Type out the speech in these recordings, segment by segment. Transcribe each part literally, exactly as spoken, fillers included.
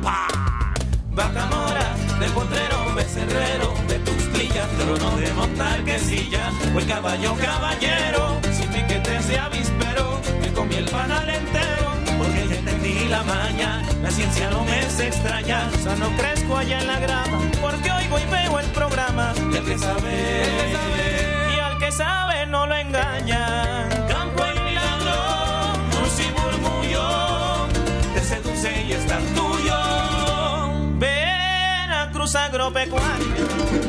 ¡Ja! Bacamora, del Potrero, Becerrero, de Tuxtilla, trono de Montarquecilla, o el caballo caballero, sin piquetes de avispero, me comí el panal entero, porque ya entendí la maña, la ciencia no me es extraña, o sea, no crezco allá en la grama, porque oigo y veo el programa, y el que sabe, el que sabe, y al que sabe no lo engañan. Campo y milagro, luz y murmullo, te seduce y está tuyo. Veracruz Agropecuaria.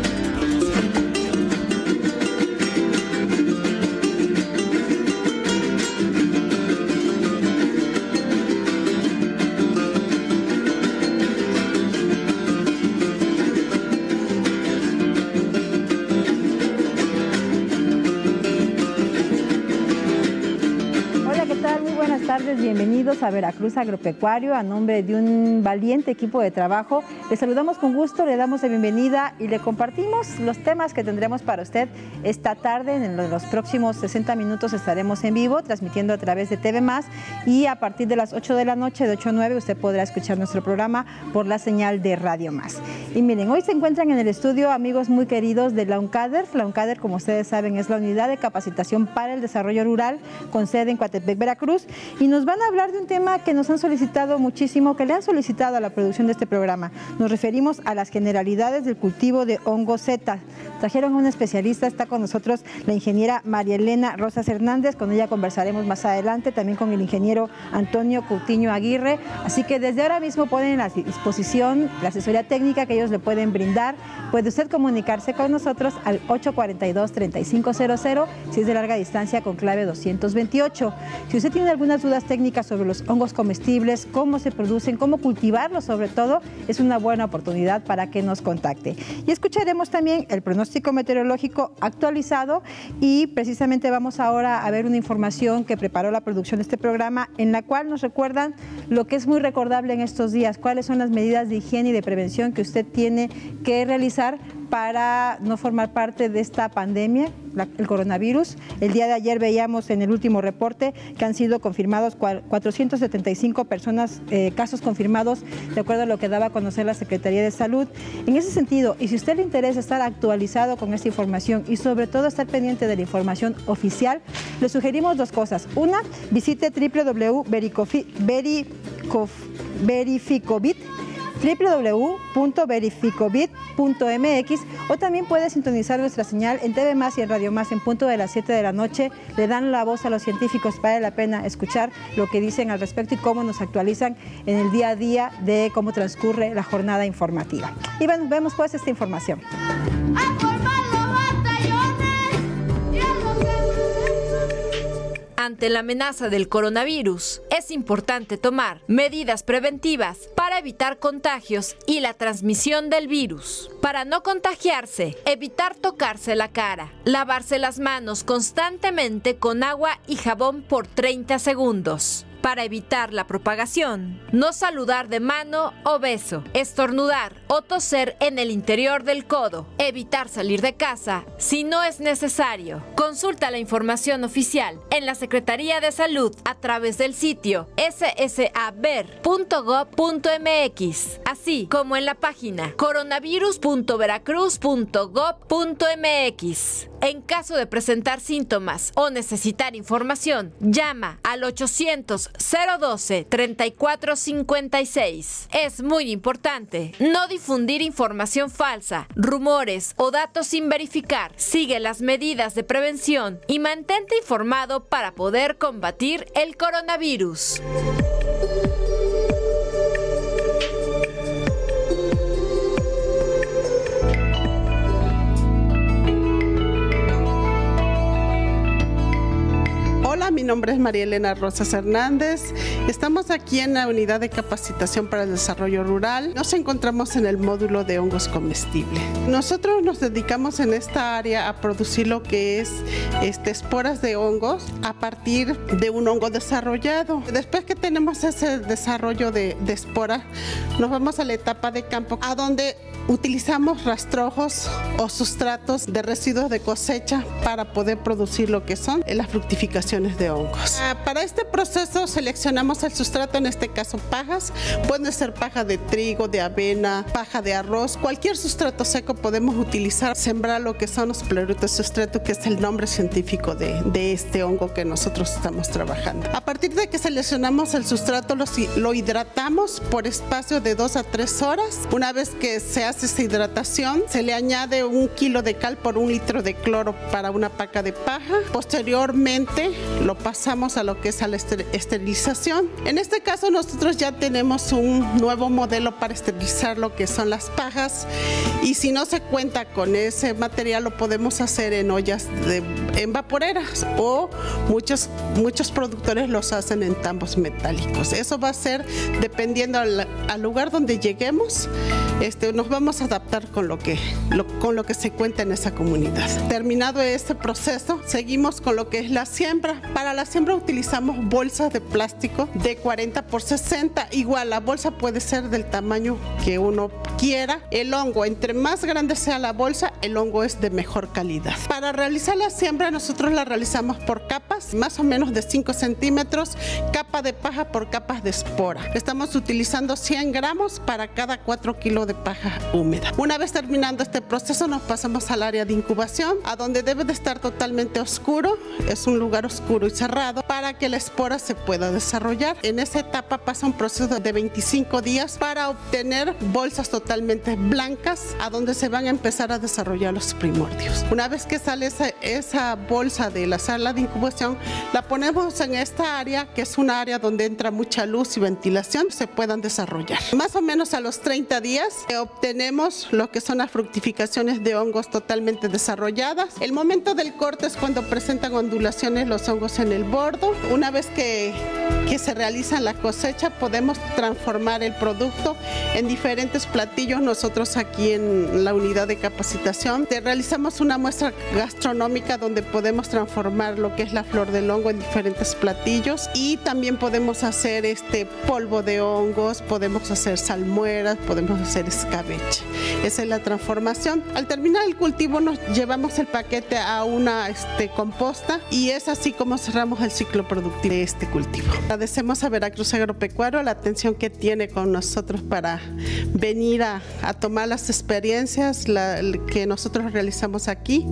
Buenas tardes, bienvenidos a Veracruz Agropecuario. A nombre de un valiente equipo de trabajo, les saludamos con gusto, le damos la bienvenida y le compartimos los temas que tendremos para usted esta tarde. En los próximos sesenta minutos estaremos en vivo, transmitiendo a través de T V Más, y a partir de las ocho de la noche, de ocho a nueve, usted podrá escuchar nuestro programa por la señal de Radio Más. Y miren, hoy se encuentran en el estudio amigos muy queridos de la UNCADER. La UNCADER, como ustedes saben, es la Unidad de Capacitación para el Desarrollo Rural, con sede en Coatepec, Veracruz. Y nos van a hablar de un tema que nos han solicitado muchísimo, que le han solicitado a la producción de este programa. Nos referimos a las generalidades del cultivo de hongo Z. Trajeron a un especialista, está con nosotros la ingeniera María Elena Rosas Hernández, con ella conversaremos más adelante, también con el ingeniero Antonio Coutinho Aguirre. Así que desde ahora mismo ponen a disposición la asesoría técnica que ellos le pueden brindar. Puede usted comunicarse con nosotros al ocho cuatro dos, tres cinco cero cero, si es de larga distancia, con clave doscientos veintiocho. Si usted tiene algunas dudas técnicas sobre los hongos comestibles, cómo se producen, cómo cultivarlos sobre todo, es una buena oportunidad para que nos contacte. Y escucharemos también el pronóstico meteorológico actualizado, y precisamente vamos ahora a ver una información que preparó la producción de este programa, en la cual nos recuerdan lo que es muy recordable en estos días, cuáles son las medidas de higiene y de prevención que usted tiene que realizar para no formar parte de esta pandemia, la, el coronavirus. El día de ayer veíamos en el último reporte que han sido confirmados cuatrocientas setenta y cinco personas, eh, casos confirmados, de acuerdo a lo que daba a conocer la Secretaría de Salud. En ese sentido, y si a usted le interesa estar actualizado con esta información y sobre todo estar pendiente de la información oficial, le sugerimos dos cosas. Una, visite w w w punto verificovit w w w punto verificovit punto m x, o también puede sintonizar nuestra señal en T V Más y en Radio Más en punto de las siete de la noche. Le dan la voz a los científicos, vale la pena escuchar lo que dicen al respecto y cómo nos actualizan en el día a día de cómo transcurre la jornada informativa. Y bueno, vemos pues esta información. Ante la amenaza del coronavirus, es importante tomar medidas preventivas para evitar contagios y la transmisión del virus. Para no contagiarse, evitar tocarse la cara, lavarse las manos constantemente con agua y jabón por treinta segundos. Para evitar la propagación, no saludar de mano o beso, estornudar o toser en el interior del codo, evitar salir de casa si no es necesario. Consulta la información oficial en la Secretaría de Salud a través del sitio s s a ver punto gob punto m x, así como en la página coronavirus punto veracruz punto gob punto m x. En caso de presentar síntomas o necesitar información, llama al ochocientos, cero doce, treinta y cuatro cincuenta y seis. Es muy importante no difundir información falsa, rumores o datos sin verificar. Sigue las medidas de prevención y mantente informado para poder combatir el coronavirus. Hola, mi nombre es María Elena Rosas Hernández. Estamos aquí en la Unidad de Capacitación para el Desarrollo Rural. Nos encontramos en el módulo de hongos comestibles. Nosotros nos dedicamos en esta área a producir lo que es este, esporas de hongos a partir de un hongo desarrollado. Después que tenemos ese desarrollo de, de esporas, nos vamos a la etapa de campo, a donde utilizamos rastrojos o sustratos de residuos de cosecha para poder producir lo que son las fructificaciones de hongos. Para este proceso seleccionamos el sustrato, en este caso pajas, puede ser paja de trigo, de avena, paja de arroz, cualquier sustrato seco podemos utilizar, sembrar lo que son los Pleurotus substratus, que es el nombre científico de, de este hongo que nosotros estamos trabajando. A partir de que seleccionamos el sustrato, lo, lo hidratamos por espacio de dos a tres horas. Una vez que se hace esa hidratación, se le añade un kilo de cal por un litro de cloro para una paca de paja. Posteriormente lo pasamos a lo que es a la esterilización. En este caso nosotros ya tenemos un nuevo modelo para esterilizar lo que son las pajas, y si no se cuenta con ese material lo podemos hacer en ollas de, en vaporeras, o muchos, muchos productores los hacen en tambos metálicos. Eso va a ser dependiendo al, al lugar donde lleguemos. Este, nos vamos a adaptar con lo, que, lo, con lo que se cuenta en esa comunidad. Terminado este proceso, seguimos con lo que es la siembra. Para la siembra utilizamos bolsas de plástico de cuarenta por sesenta. Igual, la bolsa puede ser del tamaño que uno quiera. El hongo, entre más grande sea la bolsa, el hongo es de mejor calidad. Para realizar la siembra, nosotros la realizamos por capas, más o menos de cinco centímetros, capa de paja por capas de espora. Estamos utilizando cien gramos para cada cuatro kilos de paja húmeda. Una vez terminando este proceso, nos pasamos al área de incubación, a donde debe de estar totalmente oscuro. Es un lugar oscuro y cerrado para que la espora se pueda desarrollar. En esa etapa pasa un proceso de veinticinco días para obtener bolsas totalmente blancas, a donde se van a empezar a desarrollar los primordios. Una vez que sale esa, esa bolsa de la sala de incubación, la ponemos en esta área, que es una área donde entra mucha luz y ventilación, se puedan desarrollar. Más o menos a los treinta días eh, obtenemos lo que son las fructificaciones de hongos totalmente desarrolladas. El momento del corte es cuando presentan ondulaciones los hongos en el bordo. Una vez que, que se realiza la cosecha, podemos transformar el producto en diferentes platillos. Nosotros aquí en la unidad de capacitación te realizamos una muestra gastronómica donde podemos transformar lo que es la flor del hongo en diferentes platillos, y también podemos hacer este polvo de hongos, podemos hacer salmueras, podemos hacer escabeche. Esa es la transformación. Al terminar el cultivo nos llevamos el paquete a una este, composta, y es así como cerramos el ciclo productivo de este cultivo. Agradecemos a Veracruz Agropecuario la atención que tiene con nosotros para venir a, a tomar las experiencias la, que nosotros realizamos aquí.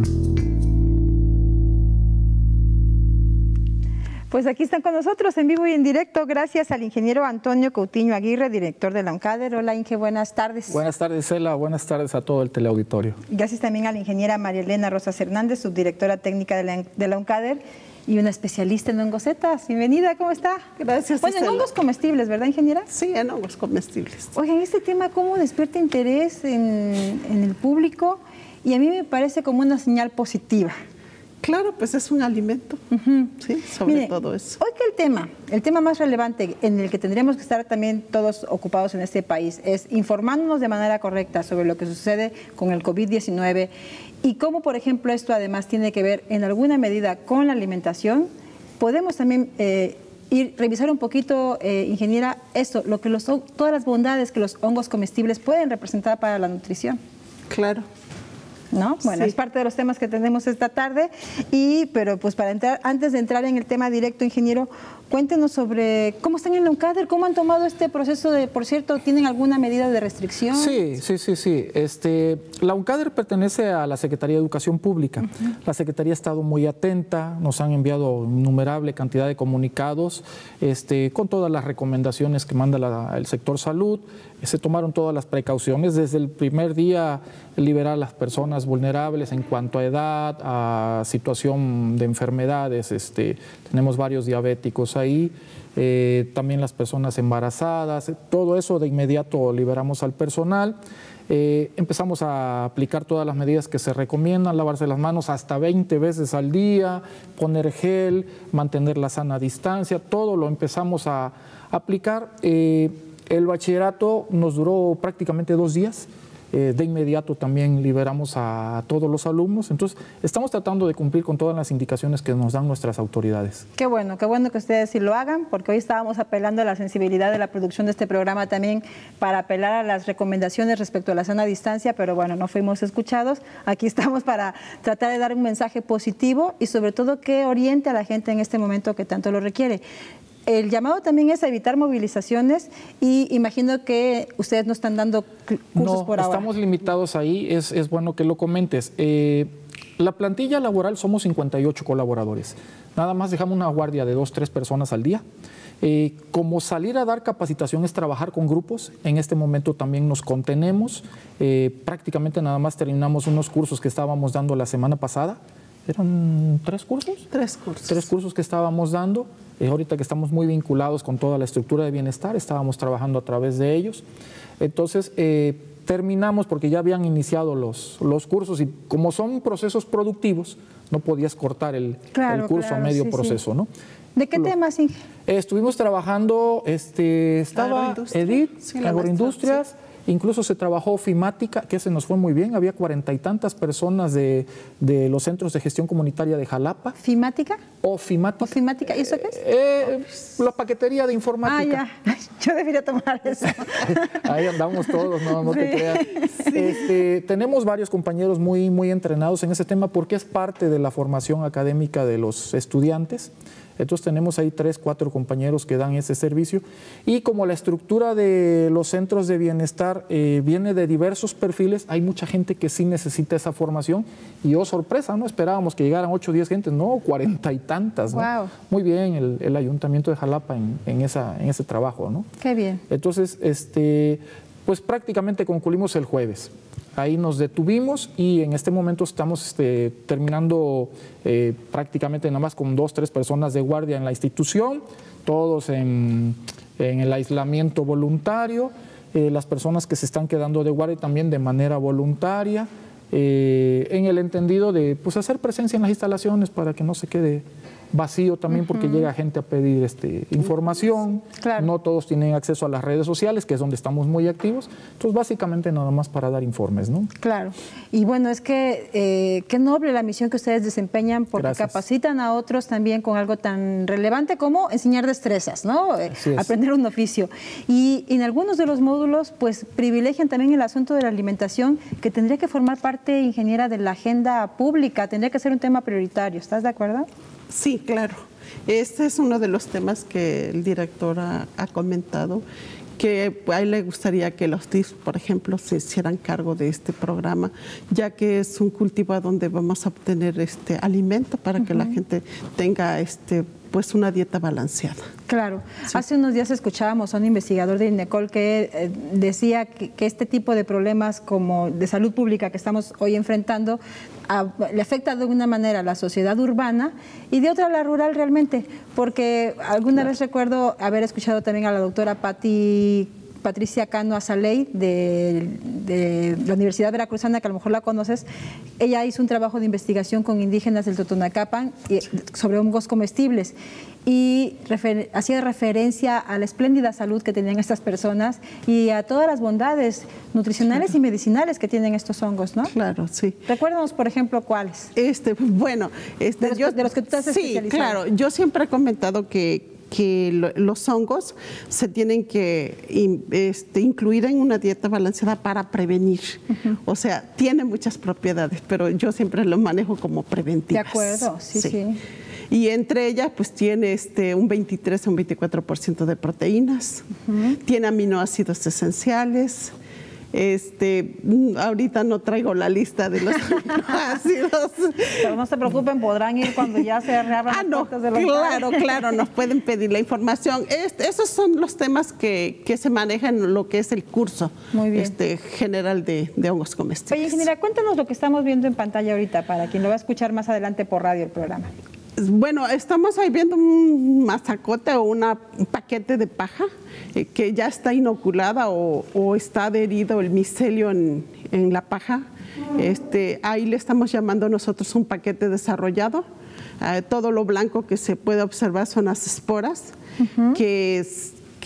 Pues aquí están con nosotros en vivo y en directo, gracias al ingeniero Antonio Coutinho Aguirre, director de la UNCADER. Hola, Inge, buenas tardes. Buenas tardes, Cela, buenas tardes a todo el teleauditorio. Gracias también a la ingeniera María Elena Rosas Hernández, subdirectora técnica de la, de la UNCADER y una especialista en hongosetas. Bienvenida, ¿cómo está? Gracias. Bueno, en hongos comestibles, ¿verdad, ingeniera? Sí, en hongos comestibles. Oigan, este tema, ¿cómo despierta interés en, en el público? Y a mí me parece como una señal positiva. Claro, pues es un alimento, uh-huh. Sí, sobre Mire, todo eso. Hoy que el tema, el tema más relevante en el que tendríamos que estar también todos ocupados en este país es informándonos de manera correcta sobre lo que sucede con el COVID diecinueve y cómo, por ejemplo, esto además tiene que ver en alguna medida con la alimentación. Podemos también eh, ir revisar un poquito, eh, ingeniera, esto, lo que los, todas las bondades que los hongos comestibles pueden representar para la nutrición. Claro. ¿No? Bueno, sí. Es parte de los temas que tenemos esta tarde, y pero pues para entrar, antes de entrar en el tema directo, ingeniero, cuéntenos sobre cómo están en la UNCADER, cómo han tomado este proceso de, por cierto, ¿tienen alguna medida de restricción? Sí, sí, sí, sí. Este, la UNCADER pertenece a la Secretaría de Educación Pública. Uh-huh. La Secretaría ha estado muy atenta, nos han enviado innumerable cantidad de comunicados este, con todas las recomendaciones que manda la, el sector salud. Se tomaron todas las precauciones desde el primer día, liberar a las personas vulnerables en cuanto a edad, a situación de enfermedades. Este, tenemos varios diabéticos ahí, eh, también las personas embarazadas, todo eso de inmediato liberamos al personal. Eh, empezamos a aplicar todas las medidas que se recomiendan, lavarse las manos hasta veinte veces al día, poner gel, mantener la sana distancia, todo lo empezamos a aplicar. Eh, El bachillerato nos duró prácticamente dos días. Eh, de inmediato también liberamos a, a todos los alumnos. Entonces, estamos tratando de cumplir con todas las indicaciones que nos dan nuestras autoridades. Qué bueno, qué bueno que ustedes sí lo hagan, porque hoy estábamos apelando a la sensibilidad de la producción de este programa también para apelar a las recomendaciones respecto a la sana distancia, pero bueno, no fuimos escuchados. Aquí estamos para tratar de dar un mensaje positivo y sobre todo que oriente a la gente en este momento que tanto lo requiere. El llamado también es a evitar movilizaciones y imagino que ustedes no están dando cursos no, por ahora. Estamos limitados ahí, es, es bueno que lo comentes. Eh, la plantilla laboral somos cincuenta y ocho colaboradores. Nada más dejamos una guardia de dos, tres personas al día. Eh, como salir a dar capacitación es trabajar con grupos, en este momento también nos contenemos. Eh, prácticamente nada más terminamos unos cursos que estábamos dando la semana pasada. ¿Eran tres cursos? Tres cursos. Tres cursos que estábamos dando. Eh, ahorita que estamos muy vinculados con toda la estructura de bienestar, estábamos trabajando a través de ellos. Entonces, eh, terminamos porque ya habían iniciado los, los cursos y como son procesos productivos, no podías cortar el, claro, el curso claro, a medio sí, proceso, sí. ¿no? ¿De qué Lo, temas, Inge? Eh, estuvimos trabajando, este, estaba Edith, sí, Agroindustrias, sí. Incluso se trabajó ofimática, que se nos fue muy bien. Había cuarenta y tantas personas de, de los centros de gestión comunitaria de Jalapa. ¿Fimática? Ofimática. ¿Ofimática? ¿Y eso qué es? Eh, la paquetería de informática. Ah, ya. Yo debería tomar eso. Ahí andamos todos, no, no sí. te creas. Sí. Este, tenemos varios compañeros muy, muy entrenados en ese tema porque es parte de la formación académica de los estudiantes. Entonces tenemos ahí tres, cuatro compañeros que dan ese servicio y como la estructura de los centros de bienestar eh, viene de diversos perfiles, hay mucha gente que sí necesita esa formación y oh sorpresa, no esperábamos que llegaran ocho o diez gentes, no, cuarenta y tantas, ¿no? Wow. Muy bien el, el Ayuntamiento de Jalapa en, en, esa, en ese trabajo, ¿no? Qué bien. Entonces, este, pues prácticamente concluimos el jueves. Ahí nos detuvimos y en este momento estamos este, terminando eh, prácticamente nada más con dos, tres personas de guardia en la institución, todos en, en el aislamiento voluntario, eh, las personas que se están quedando de guardia también de manera voluntaria, eh, en el entendido de pues, hacer presencia en las instalaciones para que no se quede vacío también porque uh-huh. llega gente a pedir este, información, claro. No todos tienen acceso a las redes sociales, que es donde estamos muy activos, entonces básicamente nada más para dar informes, ¿no? Claro, y bueno, es que eh, qué noble la misión que ustedes desempeñan porque Gracias. Capacitan a otros también con algo tan relevante como enseñar destrezas, ¿no? Aprender un oficio. Y en algunos de los módulos, pues privilegian también el asunto de la alimentación, que tendría que formar parte, ingeniera, de la agenda pública, tendría que ser un tema prioritario, ¿estás de acuerdo? Sí, claro. Este es uno de los temas que el director ha, ha comentado, que a él le gustaría que los T I F, por ejemplo, se hicieran cargo de este programa, ya que es un cultivo donde vamos a obtener este alimento para que uh-huh. la gente tenga este pues una dieta balanceada. Claro. Sí. Hace unos días escuchábamos a un investigador de INECOL que eh, decía que, que este tipo de problemas como de salud pública que estamos hoy enfrentando a, le afecta de una manera a la sociedad urbana y de otra a la rural realmente, porque alguna claro. vez recuerdo haber escuchado también a la doctora Patti Patricia Cano Azaley de, de la Universidad Veracruzana, que a lo mejor la conoces. Ella hizo un trabajo de investigación con indígenas del Totonacapan sobre hongos comestibles y refer, hacía referencia a la espléndida salud que tenían estas personas y a todas las bondades nutricionales y medicinales que tienen estos hongos, ¿no? Claro, sí. Recuérdanos, por ejemplo, ¿cuáles? Este, bueno, este, de, los, yo, de los que tú te has sí, especializado. claro. Yo siempre he comentado que que lo, los hongos se tienen que in, este, incluir en una dieta balanceada para prevenir. Uh-huh. O sea, tiene muchas propiedades, pero yo siempre lo manejo como preventivas. De acuerdo, sí, sí. sí. Y entre ellas, pues tiene este, un veintitrés a un veinticuatro por ciento de proteínas, uh-huh. tiene aminoácidos esenciales. Este, ahorita no traigo la lista de los aminoácidos. Pero no se preocupen, podrán ir cuando ya se reabran ah, las no, puertas de los claro, claro, nos pueden pedir la información. Este, esos son los temas que, que se manejan en lo que es el curso Muy bien. Este, general de, de hongos comestibles. Oye, ingeniera, cuéntanos lo que estamos viendo en pantalla ahorita para quien lo va a escuchar más adelante por radio el programa. Bueno, estamos ahí viendo un mazacote o una, un paquete de paja eh, que ya está inoculada o, o está adherido el micelio en, en la paja. Este, ahí le estamos llamando nosotros un paquete desarrollado. Eh, todo lo blanco que se puede observar son las esporas uh-huh. que, es,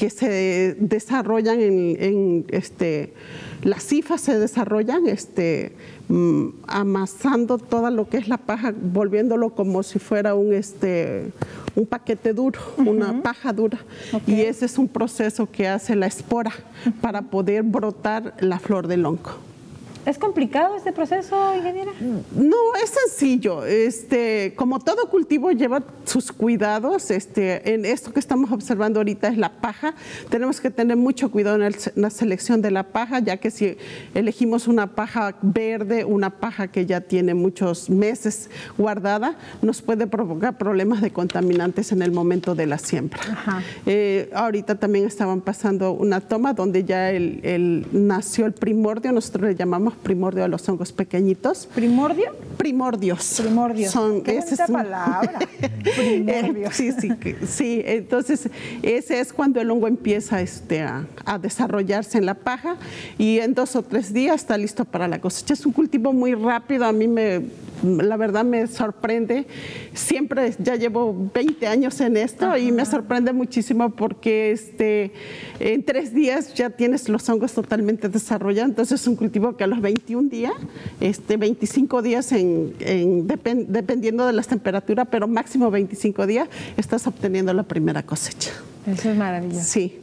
que se desarrollan en, en este, las hifas se desarrollan este, mm, amasando toda lo que es la paja, volviéndolo como si fuera un, este, un paquete duro, uh-huh. una paja dura. Okay. Y ese es un proceso que hace la espora uh-huh. para poder brotar la flor del hongo. ¿Es complicado este proceso, ingeniera? No, es sencillo. Este, como todo cultivo lleva sus cuidados. Este, en esto que estamos observando ahorita es la paja. Tenemos que tener mucho cuidado en, el, en la selección de la paja, ya que si elegimos una paja verde, una paja que ya tiene muchos meses guardada, nos puede provocar problemas de contaminantes en el momento de la siembra. Eh, ahorita también estaban pasando una toma donde ya el, el, nació el primordio, nosotros le llamamos primordio a los hongos pequeñitos. ¿Primordio? Primordios. Primordios. Son, Qué bonita es un... palabra. Primordios. Sí, sí, sí. Entonces, ese es cuando el hongo empieza este, a, a desarrollarse en la paja y en dos o tres días está listo para la cosecha. Es un cultivo muy rápido. A mí me, la verdad me sorprende. Siempre, ya llevo veinte años en esto. Ajá. Y me sorprende muchísimo porque este, en tres días ya tienes los hongos totalmente desarrollados. Entonces, es un cultivo que a los veintiún días, este, veinticinco días en, en, depend, dependiendo de las temperaturas, pero máximo veinticinco días, estás obteniendo la primera cosecha. Eso es maravilloso. Sí.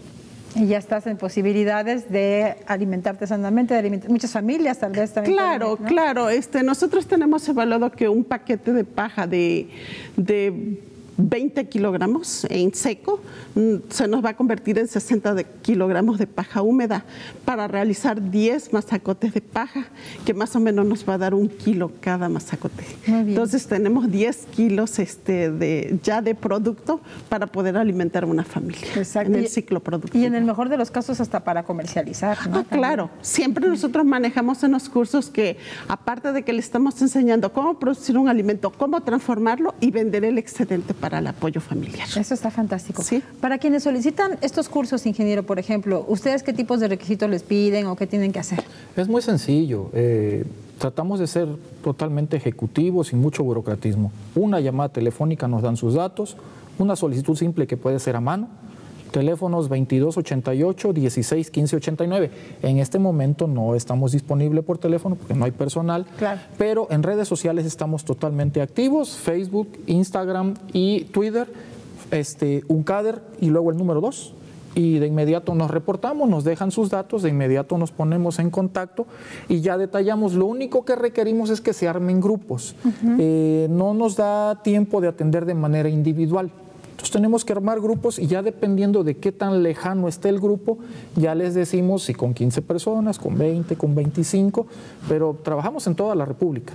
Y ya estás en posibilidades de alimentarte sanamente, de alimentar muchas familias tal vez también. Claro, ¿no? claro. Este, nosotros tenemos evaluado que un paquete de paja de, de veinte kilogramos en seco se nos va a convertir en sesenta de kilogramos de paja húmeda para realizar diez mazacotes de paja, que más o menos nos va a dar un kilo cada mazacote. Entonces tenemos diez kilos este, de, ya de producto para poder alimentar a una familia. Exacto. En el ciclo productivo. Y en el mejor de los casos hasta para comercializar, ¿no? Ah, claro. Siempre nosotros manejamos en los cursos que, aparte de que le estamos enseñando cómo producir un alimento, cómo transformarlo y vender el excedente para el apoyo familiar. Eso está fantástico. Sí. Para quienes solicitan estos cursos, ingeniero, por ejemplo, ¿ustedes qué tipos de requisitos les piden o qué tienen que hacer? Es muy sencillo. Eh, tratamos de ser totalmente ejecutivos, sin mucho burocratismo. Una llamada telefónica, nos dan sus datos, una solicitud simple que puede ser a mano, teléfonos veintidós ochenta y ocho, dieciséis quince ochenta y nueve. En este momento no estamos disponibles por teléfono porque no hay personal, claro. Pero en redes sociales estamos totalmente activos, Facebook, Instagram y Twitter, este, UNCADER y luego el número dos. Y de inmediato nos reportamos, nos dejan sus datos, de inmediato nos ponemos en contacto y ya detallamos. Lo único que requerimos es que se armen grupos. Uh-huh. eh, no nos da tiempo de atender de manera individual. Entonces tenemos que armar grupos y ya dependiendo de qué tan lejano esté el grupo, ya les decimos si con quince personas, con veinte, con veinticinco, pero trabajamos en toda la República.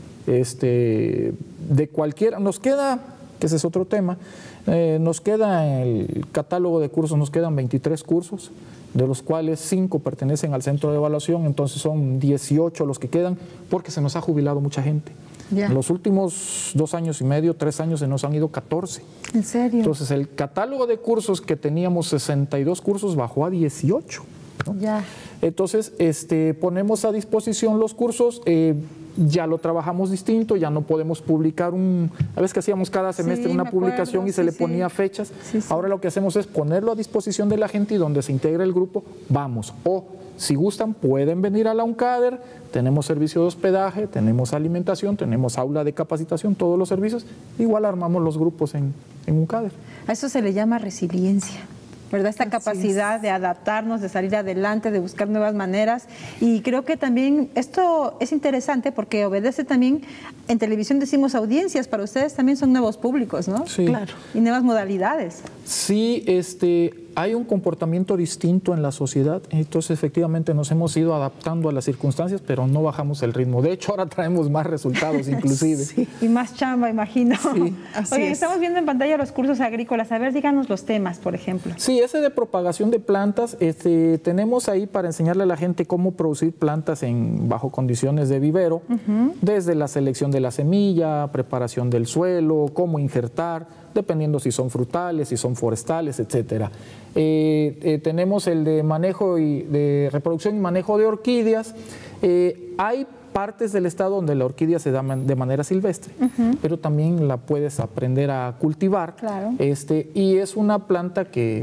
Este, de cualquiera, nos queda, que ese es otro tema, eh, nos queda el catálogo de cursos, nos quedan veintitrés cursos, de los cuales cinco pertenecen al centro de evaluación, entonces son dieciocho los que quedan, porque se nos ha jubilado mucha gente. Yeah. En los últimos dos años y medio, tres años, se nos han ido catorce. ¿En serio? Entonces, el catálogo de cursos que teníamos sesenta y dos cursos bajó a dieciocho. ¿no? Ya. Entonces, este, ponemos a disposición los cursos, eh, ya lo trabajamos distinto, ya no podemos publicar un... A veces que hacíamos cada semestre sí, una publicación acuerdo, y se sí, le ponía sí. fechas. Sí, sí. Ahora lo que hacemos es ponerlo a disposición de la gente y donde se integre el grupo, vamos. O, si gustan, pueden venir a la UNCADER, tenemos servicio de hospedaje, tenemos alimentación, tenemos aula de capacitación, todos los servicios. Igual armamos los grupos en, en UNCADER. A eso se le llama resiliencia, ¿verdad? Esta Así capacidad es. de adaptarnos, de salir adelante, de buscar nuevas maneras. Y creo que también esto es interesante porque obedece también, en televisión decimos audiencias, para ustedes también son nuevos públicos, ¿no? Sí. Claro. Y nuevas modalidades. Sí, este, hay un comportamiento distinto en la sociedad, entonces efectivamente nos hemos ido adaptando a las circunstancias, pero no bajamos el ritmo. De hecho, ahora traemos más resultados inclusive. Sí. Y más chamba, imagino. Sí, así Oye, es. Estamos viendo en pantalla los cursos agrícolas. A ver, díganos los temas, por ejemplo. Sí, ese de propagación de plantas, este, tenemos ahí para enseñarle a la gente cómo producir plantas en, bajo condiciones de vivero, uh-huh. desde la selección de la semilla, preparación del suelo, cómo injertar, dependiendo si son frutales, si son forestales, etcétera. Eh, eh, tenemos el de manejo y de reproducción y manejo de orquídeas. Eh, hay partes del estado donde la orquídea se da man, de manera silvestre, uh-huh. pero también la puedes aprender a cultivar. Claro. Este, y es una planta que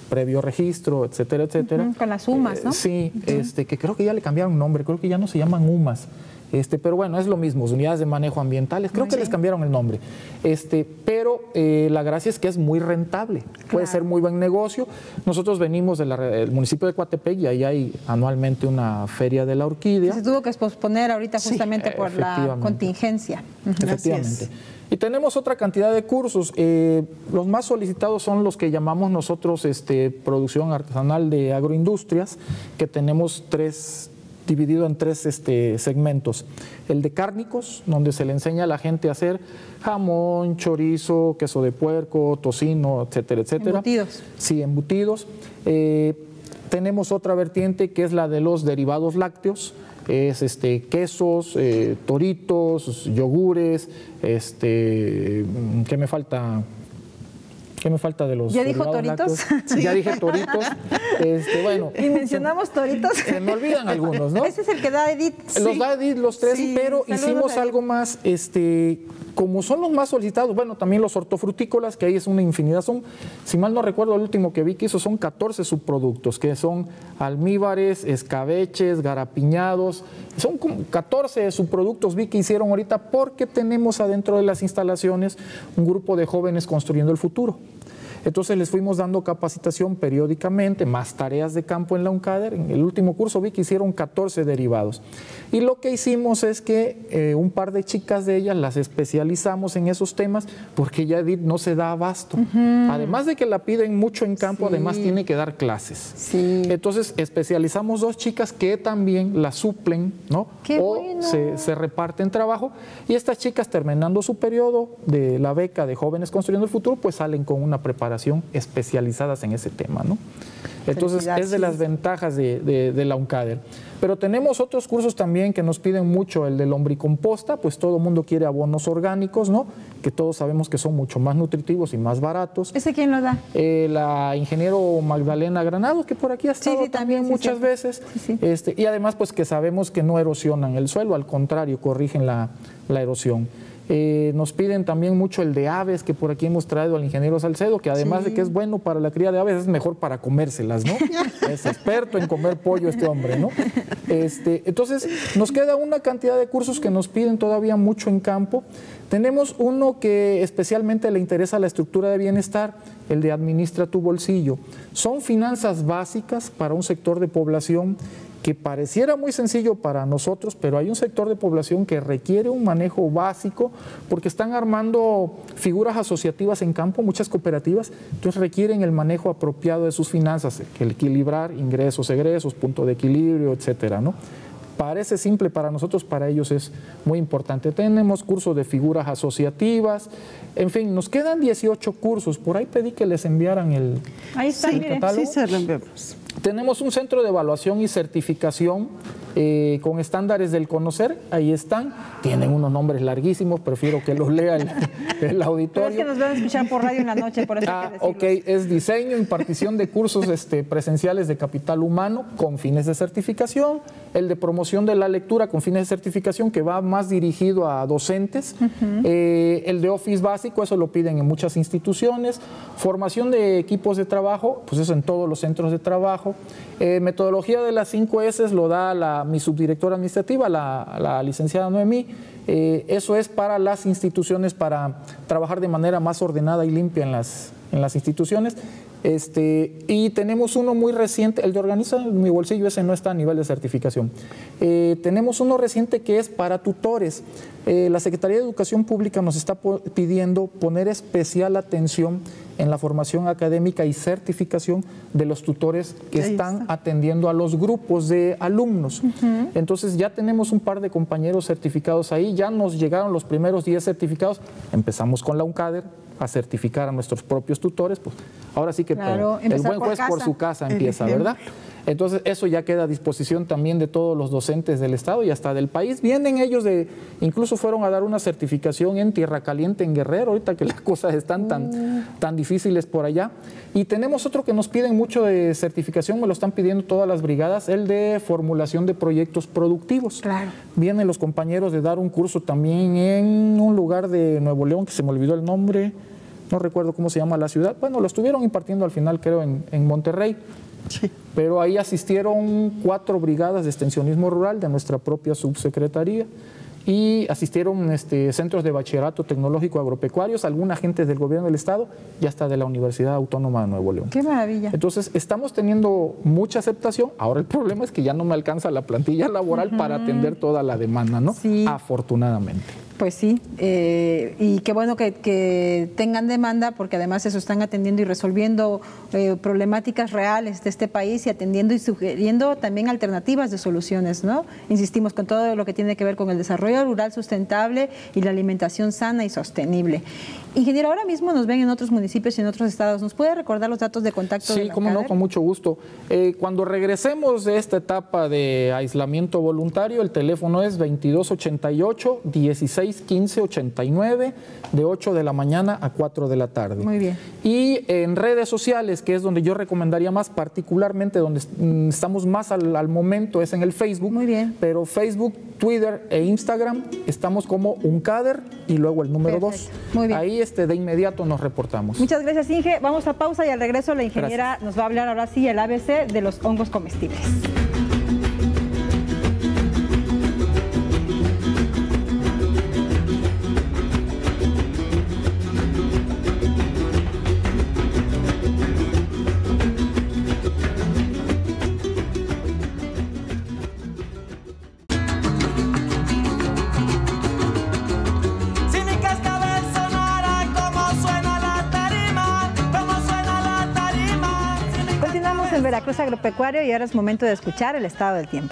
previo registro, etcétera, etcétera. Uh-huh, con las U M A S, ¿no? Eh, sí, uh-huh. este, que creo que ya le cambiaron nombre, creo que ya no se llaman U M A S. Este, pero bueno, es lo mismo, unidades de manejo ambientales, creo Muy que bien. les cambiaron el nombre. Este, pero eh, la gracia es que es muy rentable, puede Claro. ser muy buen negocio. Nosotros venimos del municipio de Coatepec y ahí hay anualmente una feria de la orquídea. Se tuvo que posponer ahorita Sí, justamente por la efectivamente. contingencia. Uh-huh. Efectivamente. Y tenemos otra cantidad de cursos. Eh, los más solicitados son los que llamamos nosotros este, producción artesanal de agroindustrias, que tenemos tres, dividido en tres este, segmentos. El de cárnicos, donde se le enseña a la gente a hacer jamón, chorizo, queso de puerco, tocino, etcétera, etcétera. Embutidos. Sí, embutidos. Eh, tenemos otra vertiente que es la de los derivados lácteos. Es este, quesos, eh, toritos, yogures, este, ¿qué me falta? ¿Qué me falta de los ¿Ya dijo derivados toritos? lácteos? Sí. Ya dije toritos. Este, bueno, Y mencionamos toritos. se me olvidan algunos, ¿no? Ese es el que da Edith. Los da Edith, los tres, Sí, pero saludos, hicimos Edith. algo más, este, como son los más solicitados, bueno, también los hortofrutícolas, que ahí es una infinidad, son, si mal no recuerdo, el último que vi que hizo son catorce subproductos, que son almíbares, escabeches, garapiñados, son como catorce subproductos vi que hicieron ahorita porque tenemos adentro de las instalaciones un grupo de jóvenes construyendo el futuro. Entonces les fuimos dando capacitación periódicamente, más tareas de campo en la UNCADER. En el último curso vi que hicieron catorce derivados. Y lo que hicimos es que eh, un par de chicas de ellas las especializamos en esos temas porque ya Edith no se da abasto. Uh-huh. Además de que la piden mucho en campo, sí. además tiene que dar clases. Sí. Entonces especializamos dos chicas que también la suplen, ¿no? Qué o bueno. se, se reparten trabajo. Y estas chicas, terminando su periodo de la beca de Jóvenes Construyendo el Futuro, pues salen con una preparación especializadas en ese tema, ¿no? Entonces es de las ventajas de, de, de la UNCADER. Pero tenemos otros cursos también que nos piden mucho, el de lombricomposta, pues todo el mundo quiere abonos orgánicos, ¿no? Que todos sabemos que son mucho más nutritivos y más baratos. ¿Ese quién lo da? Eh, la ingeniero Magdalena Granado, que por aquí ha estado sí, sí, también, también muchas sí, veces. Sí, sí. Este, y además pues que sabemos que no erosionan el suelo, al contrario, corrigen la, la erosión. Eh, nos piden también mucho el de aves, que por aquí hemos traído al ingeniero Salcedo, que además sí. de que es bueno para la cría de aves, es mejor para comérselas, ¿no? Es experto en comer pollo este hombre, ¿no? Este, entonces, nos queda una cantidad de cursos que nos piden todavía mucho en campo. Tenemos uno que especialmente le interesa la estructura de bienestar, el de Administra tu bolsillo. Son finanzas básicas para un sector de población que pareciera muy sencillo para nosotros, pero hay un sector de población que requiere un manejo básico porque están armando figuras asociativas en campo, muchas cooperativas, entonces requieren el manejo apropiado de sus finanzas, el equilibrar ingresos, egresos, punto de equilibrio, etcétera, ¿no? Parece simple para nosotros, para ellos es muy importante. Tenemos cursos de figuras asociativas, en fin, nos quedan dieciocho cursos, por ahí pedí que les enviaran el, ahí está, el mire. catálogo. Sí, se lo enviamos. Tenemos un centro de evaluación y certificación eh, con estándares del conocer, ahí están, tienen unos nombres larguísimos, prefiero que los lea el, el auditorio. Pero es que nos van a escuchar por radio en la noche, por eso Ah, hay que ok, es diseño, impartición de cursos este, presenciales de capital humano con fines de certificación, el de promoción de la lectura con fines de certificación que va más dirigido a docentes, uh-huh. eh, el de Office básico, eso lo piden en muchas instituciones, formación de equipos de trabajo, pues eso en todos los centros de trabajo, eh, metodología de las cinco S lo da la, mi subdirectora administrativa, la, la licenciada Noemí, eh, eso es para las instituciones, para trabajar de manera más ordenada y limpia en las, en las instituciones. Este, y tenemos uno muy reciente, el de Organiza mi bolsillo, ese no está a nivel de certificación. Eh, tenemos uno reciente que es para tutores. Eh, la Secretaría de Educación Pública nos está pidiendo poner especial atención en la formación académica y certificación de los tutores que Ahí están está. atendiendo a los grupos de alumnos. Uh-huh. Entonces ya tenemos un par de compañeros certificados ahí, ya nos llegaron los primeros diez certificados, empezamos con la UNCADER a certificar a nuestros propios tutores, pues ahora sí que claro, el buen por juez casa. por su casa empieza, ¿verdad? Entonces eso ya queda a disposición también de todos los docentes del Estado y hasta del país. Vienen ellos de, incluso fueron a dar una certificación en Tierra Caliente, en Guerrero, ahorita que las cosas están tan, mm. tan difíciles por allá. Y tenemos otro que nos piden mucho de certificación, me lo están pidiendo todas las brigadas, el de formulación de proyectos productivos. Claro. Vienen los compañeros de dar un curso también en un lugar de Nuevo León, que se me olvidó el nombre. no recuerdo cómo se llama la ciudad, bueno, lo estuvieron impartiendo al final creo en, en Monterrey, sí. Pero ahí asistieron cuatro brigadas de extensionismo rural de nuestra propia subsecretaría y asistieron este, centros de bachillerato tecnológico agropecuarios, algunas agentes del gobierno del estado y hasta de la Universidad Autónoma de Nuevo León. ¡Qué maravilla! Entonces, estamos teniendo mucha aceptación. Ahora el problema es que ya no me alcanza la plantilla laboral uh-huh. para atender toda la demanda, ¿no? Sí. Afortunadamente. Pues sí, eh, y qué bueno que, que tengan demanda, porque además eso están atendiendo y resolviendo eh, problemáticas reales de este país y atendiendo y sugiriendo también alternativas de soluciones, ¿no? Insistimos con todo lo que tiene que ver con el desarrollo rural sustentable y la alimentación sana y sostenible. Ingeniero, ahora mismo nos ven en otros municipios y en otros estados. ¿Nos puede recordar los datos de contacto? Sí, cómo no, con mucho gusto. Eh, cuando regresemos de esta etapa de aislamiento voluntario, el teléfono es veintidós ochenta y ocho, dieciséis quince ochenta y nueve, de ocho de la mañana a cuatro de la tarde. Muy bien. Y en redes sociales, que es donde yo recomendaría más, particularmente donde estamos más al, al momento, es en el Facebook. Muy bien. Pero Facebook, Twitter e Instagram estamos como UNCADER y luego el número dos. Muy bien. Ahí este, de inmediato nos reportamos. Muchas gracias, Inge. Vamos a pausa y al regreso la ingeniera gracias. Nos va a hablar ahora sí el A B C de los hongos comestibles. Veracruz Agropecuario y ahora es momento de escuchar el estado del tiempo.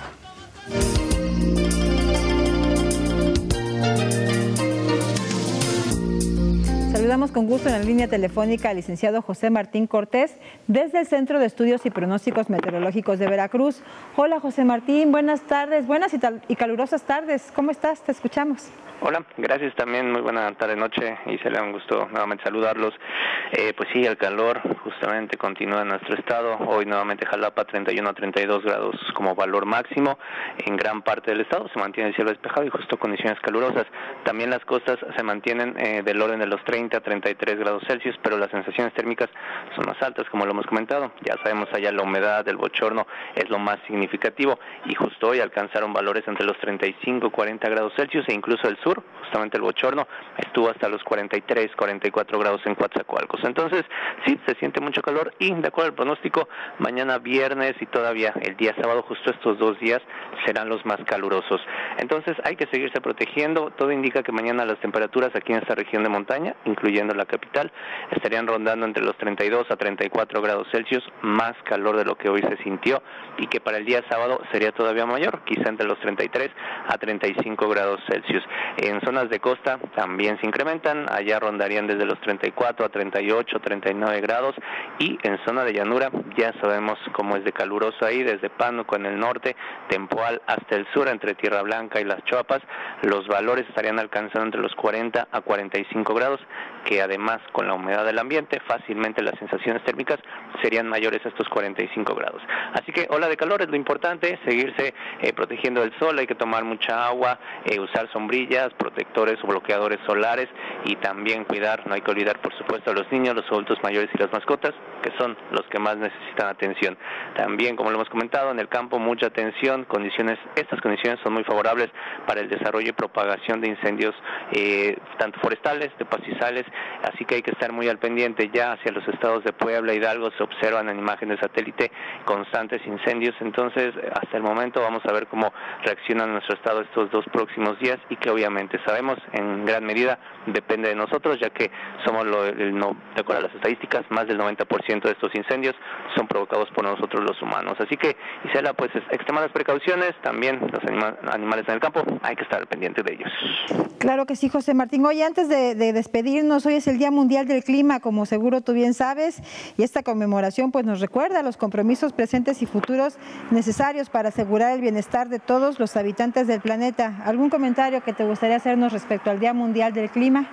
Saludamos con gusto en la línea telefónica al licenciado José Martín Cortés desde el Centro de Estudios y Pronósticos Meteorológicos de Veracruz. Hola José Martín, buenas tardes, buenas y, y calurosas tardes. ¿Cómo estás? Te escuchamos. Hola, gracias también, muy buena tarde, noche, y se le da un gusto nuevamente saludarlos. Eh, pues sí, el calor justamente continúa en nuestro estado, hoy nuevamente Jalapa treinta y uno a treinta y dos grados como valor máximo, en gran parte del estado se mantiene el cielo despejado y justo condiciones calurosas. También las costas se mantienen eh, del orden de los treinta a treinta y tres grados Celsius, pero las sensaciones térmicas son más altas, como lo hemos comentado. Ya sabemos allá la humedad, el bochorno es lo más significativo, y justo hoy alcanzaron valores entre los treinta y cinco a cuarenta grados Celsius, e incluso el sur, justamente el bochorno, estuvo hasta los cuarenta y tres, cuarenta y cuatro grados en Coatzacoalcos. Entonces, sí, se siente mucho calor y, de acuerdo al pronóstico, mañana viernes y todavía el día sábado, justo estos dos días, serán los más calurosos. Entonces, hay que seguirse protegiendo. Todo indica que mañana las temperaturas aquí en esta región de montaña, incluyendo la capital, estarían rondando entre los treinta y dos a treinta y cuatro grados Celsius, más calor de lo que hoy se sintió, y que para el día sábado sería todavía mayor, quizá entre los treinta y tres a treinta y cinco grados Celsius. En zonas de costa también se incrementan, allá rondarían desde los treinta y cuatro a treinta y ocho, treinta y nueve grados, y en zona de llanura ya sabemos cómo es de caluroso ahí, desde Pánuco en el norte, Tempoal hasta el sur, entre Tierra Blanca y las Choapas, los valores estarían alcanzando entre los cuarenta a cuarenta y cinco grados, que además con la humedad del ambiente, fácilmente las sensaciones térmicas serían mayores a estos cuarenta y cinco grados. Así que ola de calor es lo importante, seguirse eh, protegiendo del sol, hay que tomar mucha agua, eh, usar sombrillas, protectores o bloqueadores solares, y también cuidar, no hay que olvidar por supuesto a los niños, los adultos mayores y las mascotas, que son los que más necesitan atención. También, como lo hemos comentado, en el campo mucha atención, condiciones, estas condiciones son muy favorables para el desarrollo y propagación de incendios, eh, tanto forestales, de pastizales, así que hay que estar muy al pendiente. Ya hacia los estados de Puebla, Hidalgo, se observan en imágenes de satélite constantes incendios. Entonces, hasta el momento vamos a ver cómo reacciona nuestro estado estos dos próximos días, y que obviamente sabemos en gran medida depende de nosotros, ya que somos, lo, el, no, de acuerdo a las estadísticas, más del noventa por ciento de estos incendios son provocados por nosotros los humanos. Así que, Isela, pues extremar las precauciones, también los anima, animales en el campo, hay que estar pendiente de ellos. Claro que sí, José Martín. Oye, antes de, de despedirnos, hoy es el Día Mundial del Clima, como seguro tú bien sabes, y esta conmemoración pues nos recuerda los compromisos presentes y futuros necesarios para asegurar el bienestar de todos los habitantes del planeta. ¿Algún comentario que te gustaría hacernos respecto al Día Mundial del Clima?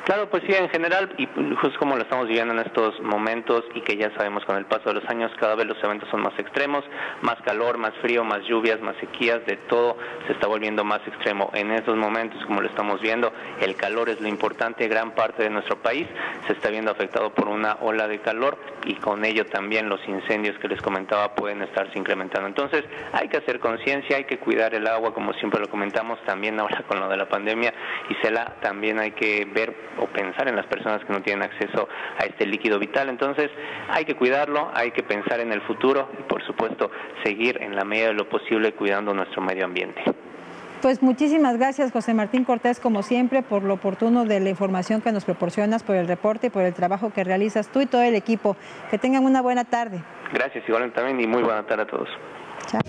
Claro, pues sí, en general, y justo como lo estamos viviendo en estos momentos y que ya sabemos con el paso de los años, cada vez los eventos son más extremos, más calor, más frío, más lluvias, más sequías, de todo se está volviendo más extremo. En estos momentos, como lo estamos viendo, el calor es lo importante, gran parte de nuestro país se está viendo afectado por una ola de calor y con ello también los incendios que les comentaba pueden estarse incrementando. Entonces hay que hacer conciencia, hay que cuidar el agua, como siempre lo comentamos, también ahora con lo de la pandemia, y Cela, también hay que ver o pensar en las personas que no tienen acceso a este líquido vital. Entonces hay que cuidarlo, hay que pensar en el futuro y por supuesto seguir en la medida de lo posible cuidando nuestro medio ambiente. Pues muchísimas gracias, José Martín Cortés, como siempre, por lo oportuno de la información que nos proporcionas, por el reporte y por el trabajo que realizas tú y todo el equipo. Que tengan una buena tarde. Gracias, igualmente también, y muy buena tarde a todos. Chao.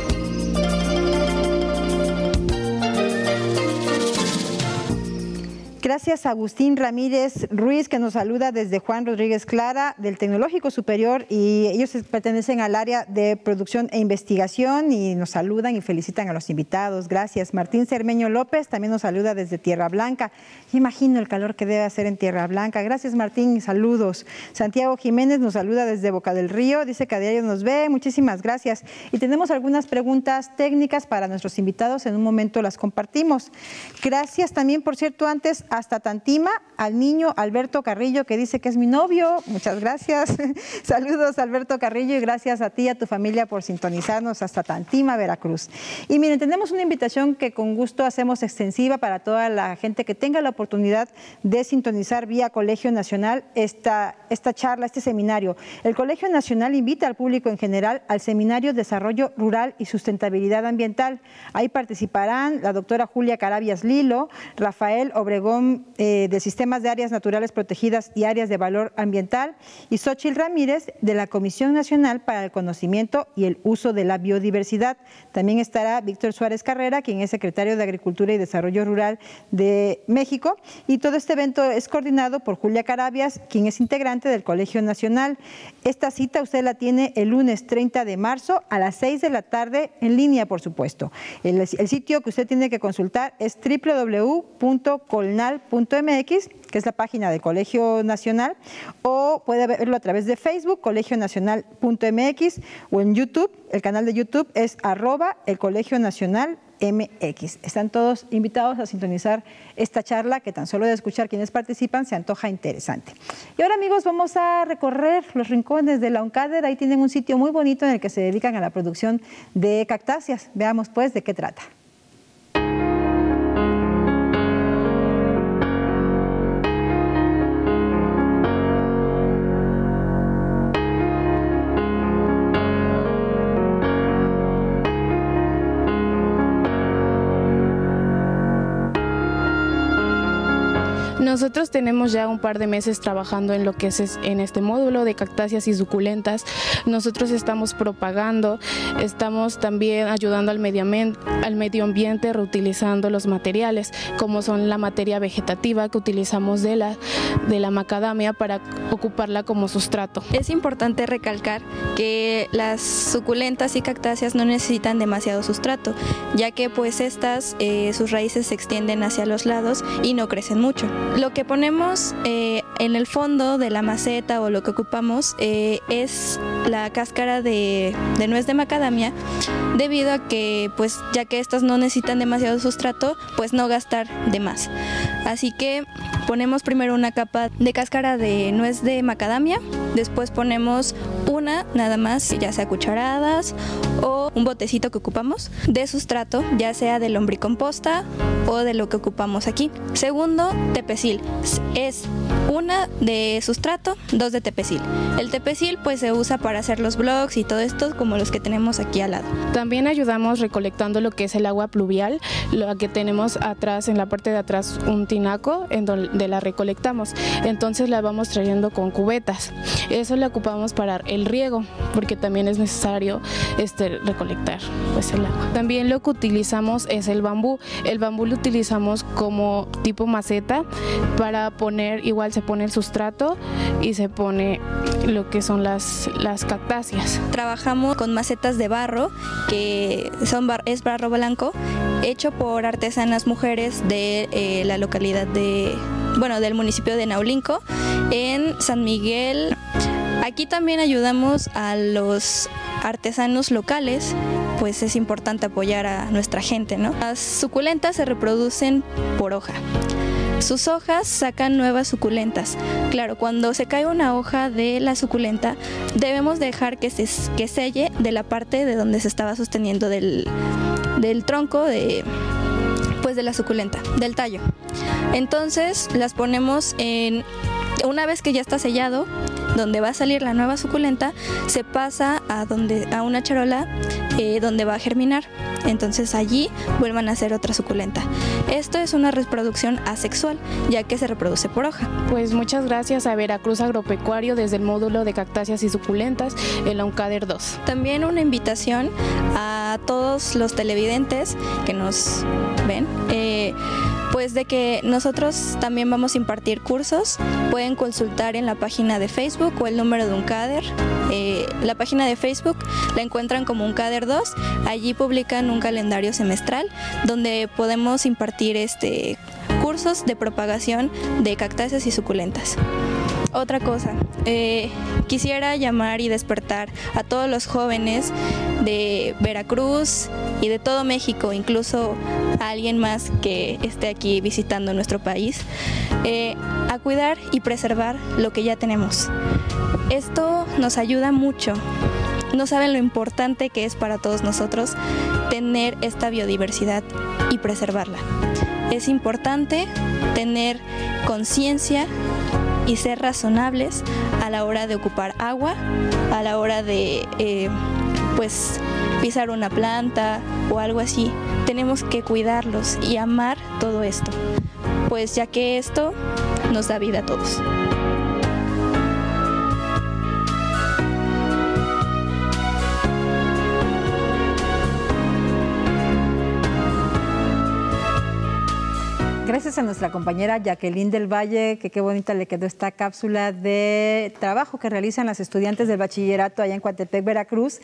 Gracias a Agustín Ramírez Ruiz, que nos saluda desde Juan Rodríguez Clara, del Tecnológico Superior, y ellos pertenecen al área de producción e investigación y nos saludan y felicitan a los invitados. Gracias. Martín Cermeño López también nos saluda desde Tierra Blanca. Yo imagino el calor que debe hacer en Tierra Blanca. Gracias, Martín, y saludos. Santiago Jiménez nos saluda desde Boca del Río, dice que a diario nos ve. Muchísimas gracias. Y tenemos algunas preguntas técnicas para nuestros invitados. En un momento las compartimos. Gracias también, por cierto, antes hasta Tantima, al niño Alberto Carrillo, que dice que es mi novio. Muchas gracias. Saludos, Alberto Carrillo, y gracias a ti y a tu familia por sintonizarnos hasta Tantima, Veracruz. Y miren, tenemos una invitación que con gusto hacemos extensiva para toda la gente que tenga la oportunidad de sintonizar vía Colegio Nacional esta, esta charla, este seminario. El Colegio Nacional invita al público en general al Seminario Desarrollo Rural y Sustentabilidad Ambiental. Ahí participarán la doctora Julia Carabias Lilo, Rafael Obregón eh, de Sistemas de Áreas Naturales Protegidas y Áreas de Valor Ambiental, y Xochitl Ramírez de la Comisión Nacional para el Conocimiento y el Uso de la Biodiversidad. También estará Víctor Suárez Carrera, quien es secretario de Agricultura y Desarrollo Rural de México, y todo este evento es coordinado por Julia Carabias, quien es integrante del Colegio Nacional. Esta cita usted la tiene el lunes treinta de marzo a las seis de la tarde, en línea, por supuesto. El, el sitio que usted tiene que consultar es doble u doble u doble u punto colnal punto m x, que es la página del Colegio Nacional, o puede verlo a través de Facebook, colegio nacional punto m x, o en YouTube. El canal de YouTube es arroba el Colegio Nacional M X. Están todos invitados a sintonizar esta charla, que tan solo de escuchar quienes participan se antoja interesante. Y ahora, amigos, vamos a recorrer los rincones de la UNCADER. Ahí tienen un sitio muy bonito en el que se dedican a la producción de cactáceas. Veamos pues de qué trata. Nosotros tenemos ya un par de meses trabajando en lo que es en este módulo de cactáceas y suculentas. Nosotros estamos propagando, estamos también ayudando al medio ambiente, al medio ambiente reutilizando los materiales, como son la materia vegetativa que utilizamos de la, de la macadamia para ocuparla como sustrato. Es importante recalcar que las suculentas y cactáceas no necesitan demasiado sustrato, ya que pues estas, eh, sus raíces se extienden hacia los lados y no crecen mucho. Lo que ponemos eh, en el fondo de la maceta o lo que ocupamos eh, es la cáscara de, de nuez de macadamia, debido a que pues ya que estas no necesitan demasiado sustrato, pues no gastar de más. Así que ponemos primero una capa de cáscara de nuez de macadamia, después ponemos una nada más, ya sea cucharadas o un botecito que ocupamos de sustrato, ya sea de lombricomposta o de lo que ocupamos aquí. Segundo, tepecil. Es una de sustrato, dos de tepecil. El tepecil pues se usa para hacer los blogs y todo esto, como los que tenemos aquí al lado. También ayudamos recolectando lo que es el agua pluvial, lo que tenemos atrás, en la parte de atrás, un tinaco en donde la recolectamos. Entonces la vamos trayendo con cubetas. Eso lo ocupamos para el riego, porque también es necesario este, recolectar pues, el agua. También lo que utilizamos es el bambú. El bambú lo utilizamos como tipo maceta para poner, igual se pone el sustrato y se pone lo que son las, las cactáceas. Trabajamos con macetas de barro, que son bar, es barro blanco, hecho por artesanas mujeres de eh, la localidad de bueno, del municipio de Naulinco, en San Miguel. Aquí también ayudamos a los artesanos locales, pues es importante apoyar a nuestra gente, ¿no? Las suculentas se reproducen por hoja. Sus hojas sacan nuevas suculentas. Claro, cuando se cae una hoja de la suculenta, debemos dejar que se que selle de la parte de donde se estaba sosteniendo del, del tronco de, pues de la suculenta, del tallo. Entonces las ponemos en, una vez que ya está sellado, donde va a salir la nueva suculenta, se pasa a, donde, a una charola eh, donde va a germinar. Entonces allí vuelvan a hacer otra suculenta. Esto es una reproducción asexual, ya que se reproduce por hoja. Pues muchas gracias a Veracruz Agropecuario desde el módulo de cactáceas y suculentas, el AUNCADER dos. También una invitación a todos los televidentes que nos ven, eh, pues de que nosotros también vamos a impartir cursos. Pueden consultar en la página de Facebook o el número de UNCADER. Eh, la página de Facebook la encuentran como UNCADER dos. Allí publican un calendario semestral donde podemos impartir este, cursos de propagación de cactáceas y suculentas. Otra cosa, eh, quisiera llamar y despertar a todos los jóvenes de Veracruz y de todo México, incluso a alguien más que esté aquí visitando nuestro país, eh, a cuidar y preservar lo que ya tenemos. Esto nos ayuda mucho. No saben lo importante que es para todos nosotros tener esta biodiversidad y preservarla. Es importante tener conciencia y ser razonables a la hora de ocupar agua, a la hora de eh, pues pisar una planta o algo así. Tenemos que cuidarlos y amar todo esto, pues ya que esto nos da vida a todos. Gracias a nuestra compañera Jacqueline del Valle, que qué bonita le quedó esta cápsula de trabajo que realizan las estudiantes del bachillerato allá en Coatepec, Veracruz,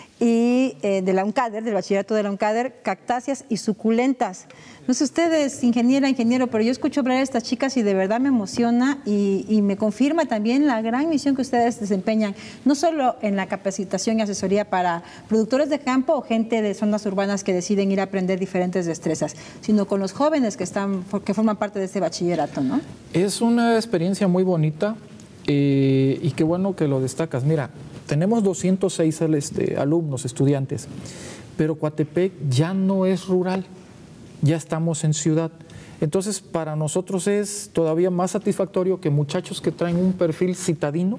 y eh, de la UNCADER, del bachillerato de la UNCADER, cactáceas y suculentas. No sé ustedes, ingeniera, ingeniero, pero yo escucho hablar de estas chicas y de verdad me emociona y, y me confirma también la gran misión que ustedes desempeñan, no solo en la capacitación y asesoría para productores de campo o gente de zonas urbanas que deciden ir a aprender diferentes destrezas, sino con los jóvenes que, están, que forman parte de este bachillerato, ¿no? Es una experiencia muy bonita eh, y qué bueno que lo destacas. Mira, tenemos doscientos seis este, alumnos, estudiantes, pero Coatepec ya no es rural. Ya estamos en ciudad. Entonces, para nosotros es todavía más satisfactorio que muchachos que traen un perfil citadino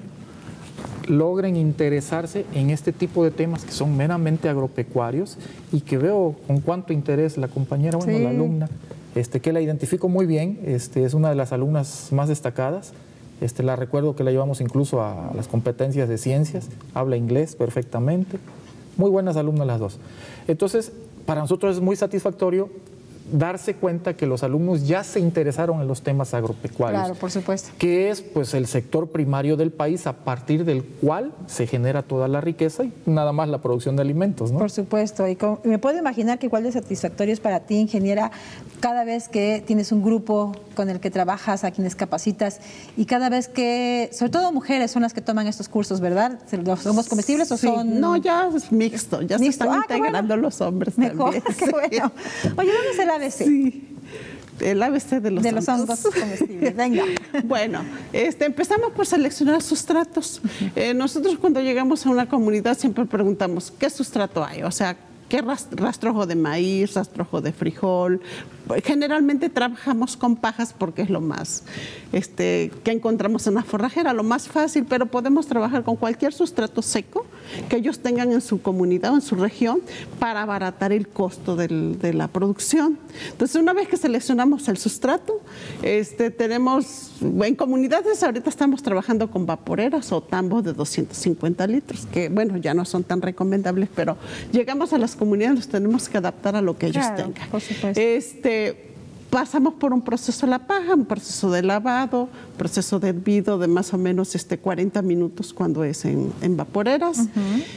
logren interesarse en este tipo de temas que son meramente agropecuarios y que veo con cuánto interés la compañera, bueno, sí. la alumna, este, que la identifico muy bien, este, es una de las alumnas más destacadas. Este, la recuerdo que la llevamos incluso a las competencias de ciencias, habla inglés perfectamente, muy buenas alumnas las dos. Entonces, para nosotros es muy satisfactorio darse cuenta que los alumnos ya se interesaron en los temas agropecuarios. Claro, por supuesto. Que es pues el sector primario del país a partir del cual se genera toda la riqueza y nada más la producción de alimentos, ¿no? Por supuesto. Y como, me puedo imaginar que igual de satisfactorio es para ti, ingeniera, cada vez que tienes un grupo con el que trabajas, a quienes capacitas y cada vez que, sobre todo mujeres son las que toman estos cursos, ¿verdad? ¿Somos comestibles o sí. son...? No, ya es mixto, ya mixto. se están ah, integrando bueno. los hombres Mejor, también. Qué bueno. Oye, ¿dónde es el A B C? Sí. El A B C de los, de los hongos comestibles. Venga. Bueno, este, empezamos por seleccionar sustratos. Uh-huh. eh, nosotros cuando llegamos a una comunidad siempre preguntamos, ¿qué sustrato hay? O sea, ¿qué rastrojo de maíz, rastrojo de frijol? Generalmente trabajamos con pajas porque es lo más este, que encontramos en la forrajera, lo más fácil, pero podemos trabajar con cualquier sustrato seco que ellos tengan en su comunidad o en su región para abaratar el costo del, de la producción. Entonces, una vez que seleccionamos el sustrato, este, tenemos, en comunidades ahorita estamos trabajando con vaporeras o tambos de doscientos cincuenta litros, que bueno, ya no son tan recomendables, pero llegamos a las comunidades, los tenemos que adaptar a lo que ellos claro, tengan. Por supuesto. Este, pasamos por un proceso de la paja, un proceso de lavado, proceso de hervido de más o menos este, cuarenta minutos cuando es en, en vaporeras. Uh-huh.